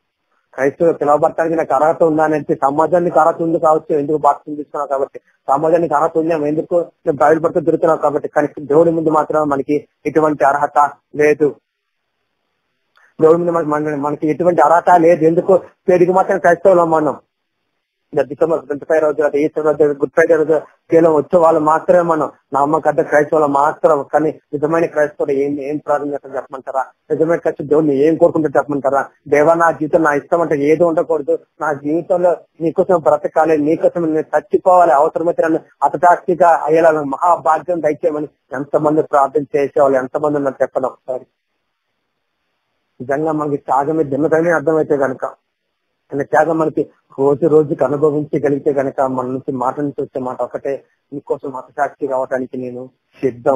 క్రైస్తవులు పిలవబడటానికి నాకు అర్హత ఉందా అని అంటే సమాజానికి అర్హత ఉంది కావచ్చు, ఎందుకు బాప్తిజం తీసుకున్నావు కాబట్టి, సమాజానికి అర్హత ఉంది ఎందుకు నేను బయలు పడుతూ తిరుగుతున్నావు కాబట్టి. కానీ దేవుడి ముందు మాత్రం మనకి ఎటువంటి అర్హత లేదు. దేవుడి ముందు మనకి ఎటువంటి అర్హత లేదు. ఎందుకు పేరుకి మాత్రం క్రైస్తవులు మనం డిసెంబర్ ట్వంటీ ఫైవ్ రోజు ఈస్టర్ రోజు గుడ్ ఫ్రైడే రోజు కేవలం వచ్చే వాళ్ళు మాత్రమే మనం నమ్మకద్ద క్రైస్తవులు మాత్రం. కానీ నిజమైన క్రైస్తవులు ఏం ఏం ప్రార్థన చేస్తారు చెప్పమంటారా? నిజమైన క్రైస్తవ దేవుడిని ఏం కోరుకుంటారు చెప్పమంటారా? దేవా నా జీవితం నా ఇష్టం అంటే ఏదో ఉండకూడదు, నా జీవితంలో నీకోసం బ్రతకాలి, నీకోసం నేను చచ్చిపోవాలి, అవసరమైతే నన్ను అతటాక్షిగా అయ్యేలా మహాభాగ్యం దయచేయమని ఎంతమంది ప్రార్థన చేసేవాళ్ళు ఎంతమంది ఉన్నారు చెప్పండి ఒకసారి. నిజంగా మనకి త్యాగమే దిన్నతమే అర్థమైతే కనుక, అనే త్యాగం మనకి రోజు రోజుకి అనుభవించగలిగితే గనక మన నుంచి మాట నుంచి వచ్చే మాట ఒకటే, నీకోసం హతసాక్షి కావటానికి నేను సిద్ధం,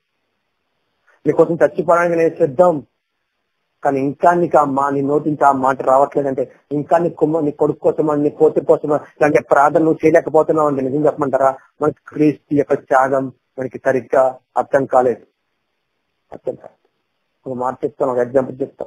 నీకోసం చచ్చిపోవడానికి నేను సిద్ధం. కానీ ఇంకా నీకు ఆ మా నీ నోటి నుంచి ఆ మాట రావట్లేదంటే, ఇంకా నీ కుమ్మ నీ కొడుకు కోసమా నీ పోతి కోసమా ఇలాంటి ప్రార్థన నువ్వు చేయలేకపోతున్నావు అంటే నిజం చెప్పమంటారా? మనకి క్రీస్తు యొక్క త్యాగం మనకి సరిగ్గా అర్థం కాలేదు. అర్థం కాలేదు. ఒక మాట చెప్తాను, ఒక ఎగ్జాంపుల్ చెప్తాం.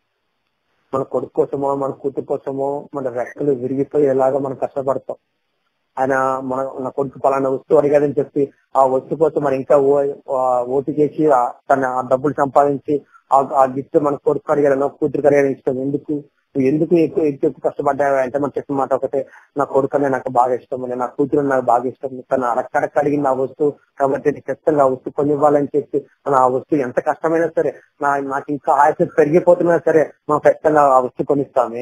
మన కొడుకు కోసమో మన కూతురు కోసమో మన రెక్కలు విరిగిపోయేలాగా మనం కష్టపడతాం. ఆయన మన నా కొడుకు పలానా వస్తువు అడిగాదని చెప్పి ఆ వస్తువు కోసం మనం ఇంకా ఓటు చేసి తన డబ్బులు సంపాదించి ఆ గిఫ్ట్ మన కొడుకు అడిగాను కూతురు అడిగాలని ఇష్టం. ఎందుకు నువ్వు ఎందుకు ఎక్కువ ఎక్కువ కష్టపడ్డావా అంటే మనం చెప్పిన మాట ఒకటే, నా కొడుకు అనే నాకు బాగా ఇష్టం, నా కూతురు నాకు బాగా ఇష్టం, తను అడక్కడక్క అడిగింది ఆ వస్తువు కాబట్టి నీకు ఖచ్చితంగా ఆ వస్తువు కొని ఇవ్వాలని చెప్పి మనం ఆ వస్తువు ఎంత కష్టమైనా సరే నా నాకు ఇంకా ఆయుష్ పెరిగిపోతున్నా సరే మనం ఖచ్చితంగా ఆ వస్తువు కొనిస్తామే,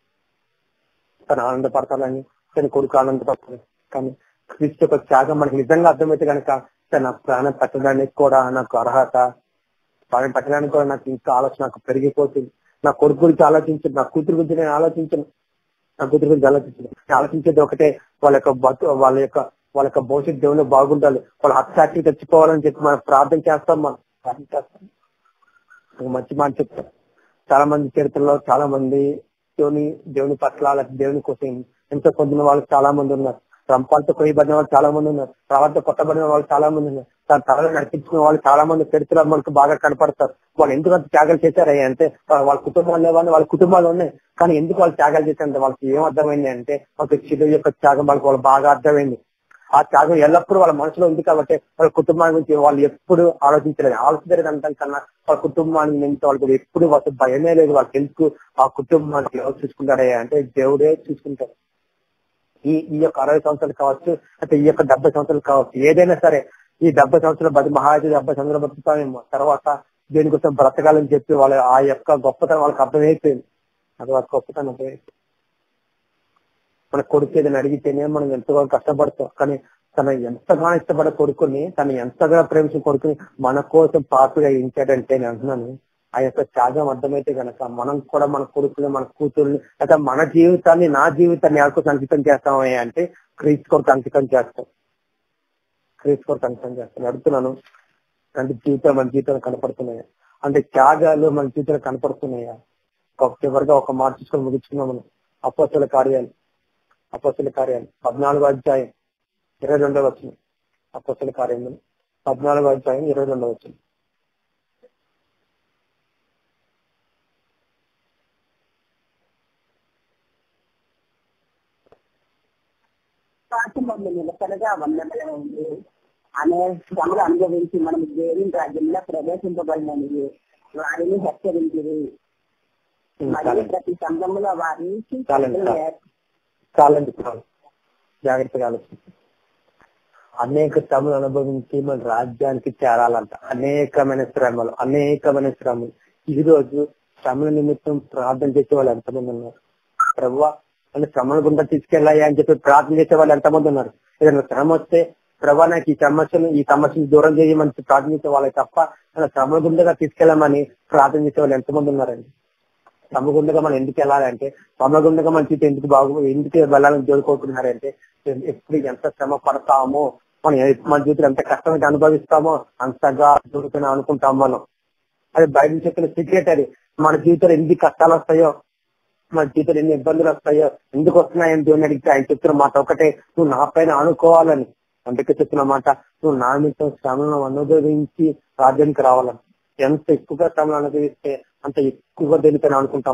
తను ఆనందపడతానని తన కొడుకు ఆనందపడతాను. కానీ క్రీస్తు యొక్క త్యాగం మనకి నిజంగా అర్థమైతే కనుక తన ప్రాణం పెట్టడానికి కూడా నాకు అర్హత, ప్రాణం పెట్టడానికి కూడా నాకు ఇంకా ఆలోచన నాకు పెరిగిపోతుంది. నా కొడుకు గురించి ఆలోచించను, నా కూతురు గురించి నేను ఆలోచించను, నా కూతురు గురించి ఆలోచించను. నేను ఒకటే, వాళ్ళ యొక్క బతు వాళ్ళ యొక్క వాళ్ళ యొక్క భవిష్యత్ దేవుని బాగుండాలి, వాళ్ళ హత్యాకి తెచ్చిపోవాలని చెప్పి మనం ప్రార్థన చేస్తాం. మనం ప్రార్థన చేస్తాం. ఒక మంచి మాట చెప్తాం. చాలా మంది చరిత్రలో చాలా మంది దేవుని దేవుని పట్ల దేవుని కోసం ఎంతో పొందిన వాళ్ళు చాలా మంది ఉన్నారు. రంపాలతో కొయ్యబడిన వాళ్ళు చాలా మంది ఉన్నారు. తర్వాత కొట్టబడిన వాళ్ళు చాలా మంది ఉన్నారు. తన తలలో నడిపించిన వాళ్ళు చాలా మంది చరిత్ర మనకు బాగా కనపడతారు. వాళ్ళు ఎందుకు అంత త్యాగాలు చేశారు అంటే వాళ్ళ కుటుంబాలు వాళ్ళు వాళ్ళ కుటుంబాలు ఉన్నాయి. కానీ ఎందుకు వాళ్ళు త్యాగాలు చేశారంటే వాళ్ళకి ఏం అర్థమైంది అంటే ఒక చిరు యొక్క త్యాగం వాళ్ళకి వాళ్ళు బాగా అర్థమైంది. ఆ త్యాగం ఎల్లప్పుడూ వాళ్ళ మనసులో ఉంది కాబట్టి వాళ్ళ కుటుంబాన్ని గురించి వాళ్ళు ఎప్పుడు ఆలోచించలేదు. ఆలోచించలేదు అంటాం కన్నా వాళ్ళ కుటుంబానికి నుంచి వాళ్ళకి ఎప్పుడు వాళ్ళకి భయమే లేదు. వాళ్ళకి ఎందుకు ఆ కుటుంబానికి ఎవరు చూసుకుంటాడే అంటే దేవుడే చూసుకుంటారు. ఈ ఈ యొక్క అరవై సంవత్సరాలు కావచ్చు, అంటే ఈ యొక్క డెబ్బై సంవత్సరాలు కావచ్చు, ఏదైనా సరే ఈ డెబ్బై సంవత్సరాలు బతి మహా అయితే డెబ్బై సంవత్సరాలు బతుకుతామేమో. తర్వాత దేనికోసం బ్రతకాలని చెప్పి వాళ్ళ ఆ యొక్క గొప్పతనం వాళ్ళకి అర్థమైపోయింది. అది వాళ్ళ గొప్పతనం అర్థమైపోయింది. మన కొడుకు ఏదైనా అడిగితేనే మనం ఎంతగా కష్టపడతాం. కానీ తన ఎంతగానో ఇష్టపడే కొడుకుని, తను ఎంతగా ప్రేమించిన కొడుకుని మన కోసం పాపుగా ఇచ్చాడంటే నేను అంటున్నాను, ఆ యొక్క త్యాగం అర్థమైతే కనుక మనం కూడా మన కొడుకుని మన కూతుర్ని లేదా మన జీవితాన్ని నా జీవితాన్ని ఎవరికి అంకితం చేస్తామే అంటే క్రీస్తు కొరకు అంకితం చేస్తాం. క్రీస్తు కొరకు అంకితం చేస్తాను అడుగుతున్నాను. అంటే జీవితం మన జీవితంలో కనపడుతున్నాయా? అంటే త్యాగాలు మన జీవితంలో కనపడుతున్నాయా? ఒక చివరిగా ఒక మాట తీసుకొని ముగించుకున్నాం మనం. అపోస్తల కార్యాలు అపోస్తల కార్యాలు పద్నాలుగో అధ్యాయం ఇరవై రెండవ వచనం. అపోస్తల కార్యాలు పద్నాలుగో అధ్యాయం ఇరవై రెండవ వచనం. మమ్మల్ని నిలకడగా వందనగా ఉంది అనే శ్రమలు అనుభవించి మనం దేవుని రాజ్యంలో ప్రవేశింపబడినవి వారిని హెచ్చరించారు. మరియు ప్రతి సంఘంలో వారికి చాలండి జాగ్రత్తగా ఆలోచించి అనేక శ్రమలు అనుభవించి మన రాజ్యానికి చేరాలంట. అనేకమైన శ్రమలు అనేకమైన శ్రమలు. ఈ రోజు శ్రమల నిమిత్తం ప్రార్థన చేసే వాళ్ళు ఎంతమంది ఉన్నారు? ప్రభువా అంటే శ్రమల గుండా తీసుకెళ్ళాయా అని చెప్పి ప్రార్థన చేసే వాళ్ళు ఎంతమంది ఉన్నారు? ఏదైనా శ్రమ వస్తే ప్రభా నాకు ఈ సమస్యను ఈ సమస్యను దూరం చేయమని ప్రార్థన చేసే వాళ్ళకి తప్ప శ్రమల గుండగా తీసుకెళ్ళమని ప్రార్థన చేసే వాళ్ళు ఎంతమంది ఉన్నారండి? శ్రమ గుండగా మనం ఎందుకు వెళ్ళాలంటే శ్రమ గుండగా మన జీవితం ఎందుకు బాగు ఎందుకు వెళ్ళాలని జోడుకోతున్నారంటే ఎప్పుడు ఎంత శ్రమ పడతామో మనం మన జీవితం ఎంత కష్టమైతే అనుభవిస్తామో అంతగా దొరుకుతున్నా అనుకుంటాం మనం. అది బైబిల్ చెప్పిన సీక్రెట్. అది మన జీవితంలో ఎన్ని కష్టాలు వస్తాయో, మన జీవితంలో ఎన్ని ఇబ్బందులు వస్తాయో, ఎందుకు వస్తున్నాయని దేవుని అడిగితే ఆయన చెప్తున్న మాట ఒకటే, నువ్వు నా పైన అనుకోవాలని. అందుకే చెప్తున్న మాట, నువ్వు నా మీద శ్రమలను అనుభవించి రాజ్యానికి రావాలని. ఎంత ఎక్కువగా శ్రమలు అనుభవిస్తే అంత ఎక్కువగా దేనిపైన అనుకుంటాము.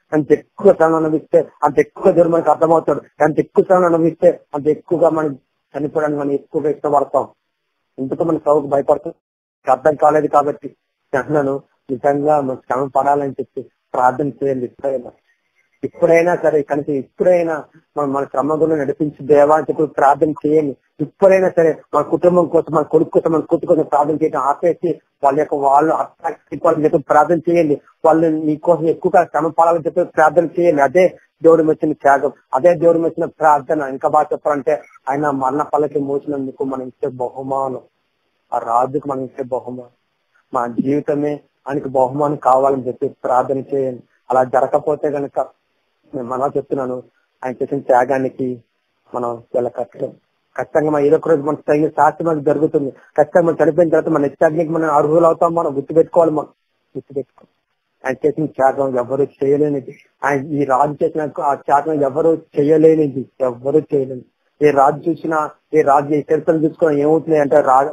అంత ఎక్కువ శ్రమ అనుభవిస్తే అంత ఎక్కువ దేవుడు మనకు అర్థమవుతాడు. అంత ఎక్కువ శ్రమ అనుభవిస్తే అంత ఎక్కువగా మనం చనిపోవడానికి మనం ఎక్కువగా ఇష్టపడతాం. ఎందుకు మన సౌకు భయపడుతుంది అర్థం కాలేదు కాబట్టి నన్ను నిజంగా మన శ్రమ పడాలని చెప్పి ప్రార్థన చేయండి. ఇప్పుడైనా ఇప్పుడైనా సరే కనుక ఇప్పుడైనా మనం మన శ్రమ గురించి నడిపించి దేవా అని చెప్పి ప్రార్థన చేయండి. ఇప్పుడైనా సరే మన కుటుంబం కోసం, మన కొడుకు కోసం, మన కూతురు కోసం ప్రార్థన చేయడం ఆపేసి వాళ్ళ యొక్క వాళ్ళు అర్థాన్ని చెప్పి ప్రార్థన చేయండి. వాళ్ళు మీకోసం ఎక్కువగా శ్రమ పడాలని చెప్పి ప్రార్థన చేయండి. అదే దేవుడు మెచ్చిన త్యాగం, అదే దేవుడు మెచ్చిన ప్రార్థన. ఇంకా బాగా చెప్పాలంటే ఆయన మరణ పల్లకి మోసినందుకు మనం ఇచ్చే బహుమానం, ఆ రాజుకు మనం ఇచ్చే బహుమానం, మా జీవితమే ఆయనకి బహుమానం కావాలని చెప్పి ప్రార్థన చేయండి. అలా జరగకపోతే కనుక నేను మనం చెప్తున్నాను, ఆయన చేసిన త్యాగానికి మనం చాలా కష్టం ఖచ్చితంగా మన ఏదో ఒక రోజు మన తగిన శాస్త్ర మనకు జరుగుతుంది. ఖచ్చితంగా మనం చనిపోయిన తర్వాత మన నిత్యాగ్నికి మనం అర్హులు అవుతాం. మనం గుర్తుపెట్టుకోవాలి, మనం గుర్తుపెట్టుకోవాలి. ఆయన చేసిన త్యాగం ఎవరు చేయలేనిది. ఆయన ఈ రాజు చేసిన ఆ త్యాగం ఎవరు చేయలేనిది, ఎవరు చేయలేనిది. ఏ రాజు చూసినా, ఏ రాజు ఏ చరిత్రలు చూసుకున్నా ఏమవుతుంది అంటే రాజు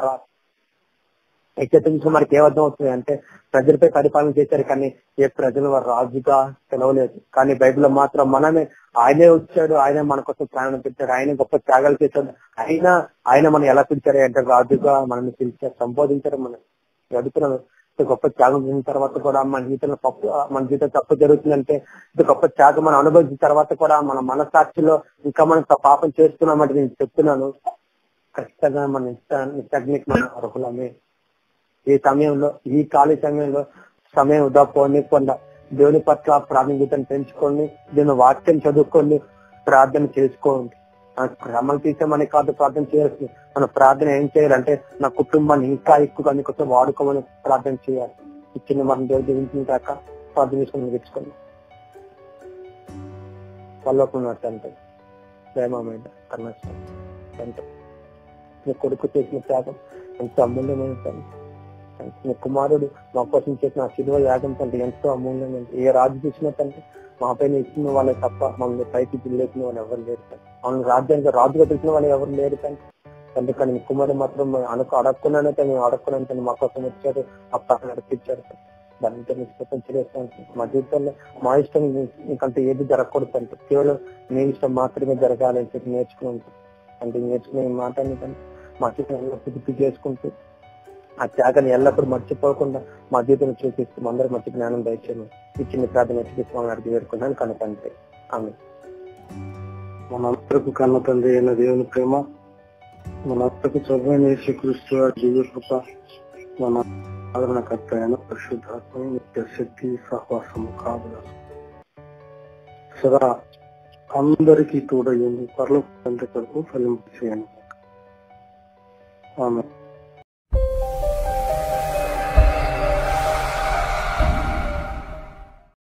ఏ చరిత్ర చూసుకుని మనకి ఏమర్థం అవుతుంది అంటే ప్రజలపై పరిపాలన చేశారు కానీ ఏ ప్రజలు రాజుగా తెలవలేదు. కానీ బైబిల్లో మాత్రం మనమే ఆయనే వచ్చాడు, ఆయనే మన కోసం ప్రాణం పెట్టాడు, ఆయన గొప్ప త్యాగాలు చేశాడు. అయినా ఆయన మనం ఎలా పిలిచారు అంటే రాజుగా మనల్ని పిలిచారు, సంబోధించారు. మనం అడుగుతున్నాను గొప్ప త్యాగం చేసిన తర్వాత కూడా మన జీవితంలో తప్పు మన జీవితం తప్పు జరుగుతుందంటే ఇది గొప్ప త్యాగం మనం అనుభవించిన తర్వాత కూడా మన మనసాక్షిలో ఇంకా మనం పాపం చేస్తున్నామంటే నేను చెప్తున్నాను ఖచ్చితంగా మన నిత్యాగ్నికి మన అర్హులమే. ఈ సమయంలో, ఈ ఖాళీ సమయంలో సమయం వృధా పోనీకుండా దేవుని పట్ల ప్రాముఖ్యతను పెంచుకోండి, దేవుని వాక్యం చదువుకోండి, ప్రార్థన చేసుకోండి. క్రమం తీసేమని కాదు ప్రార్థన చేయాల్సింది. మన ప్రార్థన ఏం చేయాలంటే నా కుటుంబాన్ని ఇంకా ఎక్కువగా మీకోసం వాడుకోమని ప్రార్థన చేయాలి. ఇచ్చిన మనం దేవుడు దీవించిన దాకా ప్రార్థన చేసుకుని తెచ్చుకోండి. పల్లకున్నట్టు అంటే ప్రేమమైన కన్నష్టం అంటే మీ కొడుకు చేసిన త్యాగం ఎంతో అమూల్యమైన, మీ కుమారుడు మా కోసం చేసిన శిలువ యాగం కంటే ఎంతో అమూల్యమైన. ఏ రాజు చూసినట్టంటే మా పైన ఇచ్చిన వాళ్ళే తప్ప మమ్మల్ని పైకి పిల్లేసిన వాళ్ళు ఎవరు లేరు కానీ, మమ్మల్ని రాజ్యానికి రాజుగా తెలిసిన వాళ్ళు ఎవరు లేరు కానీ తండ్రి. కానీ మీ కుమారుడు మాత్రం అనుకు అడగకున్నానంటే మేము అడగకున్నాను మా కోసం వచ్చారు, ఆ పక్కన నడిపించారు. దానితో మీకు ప్రపంచం మా జీవితంలో మా ఇష్టం ఇంకంటే ఏది జరగకూడదు అంటే కేవలం మీ ఇష్టం మాత్రమే జరగాలని చెప్పి నేర్చుకుని అంటే నేర్చుకునే మాట ఏంటంటే మా జీవితంలో పిలిపి చేసుకుంటూ ఆ త్యాగాన్ని ఎల్లప్పుడూ మర్చిపోకుండా మా జీవితంలో చూపిస్తూ అందరూ మంచి జ్ఞానం దయచేయము. ఈ చిన్న ప్రార్థన చూపిస్తామని అడిగి వేడుకున్నాను కనుక తండ్రి ఆమె. మనందరకు కన్న తండ్రి అయిన దేవుని ప్రేమ, మనందరకు చదువుని శ్రీకృష్ణ జీవ కృప, మన ఆదరణకర్త అయిన పరిశుద్ధాత్మ నిత్య శక్తి సహవాసము కాదు సదా అందరికీ తోడయ్యింది పరలోక తండ్రి కొరకు ఫలింపు చేయండి. ఆమె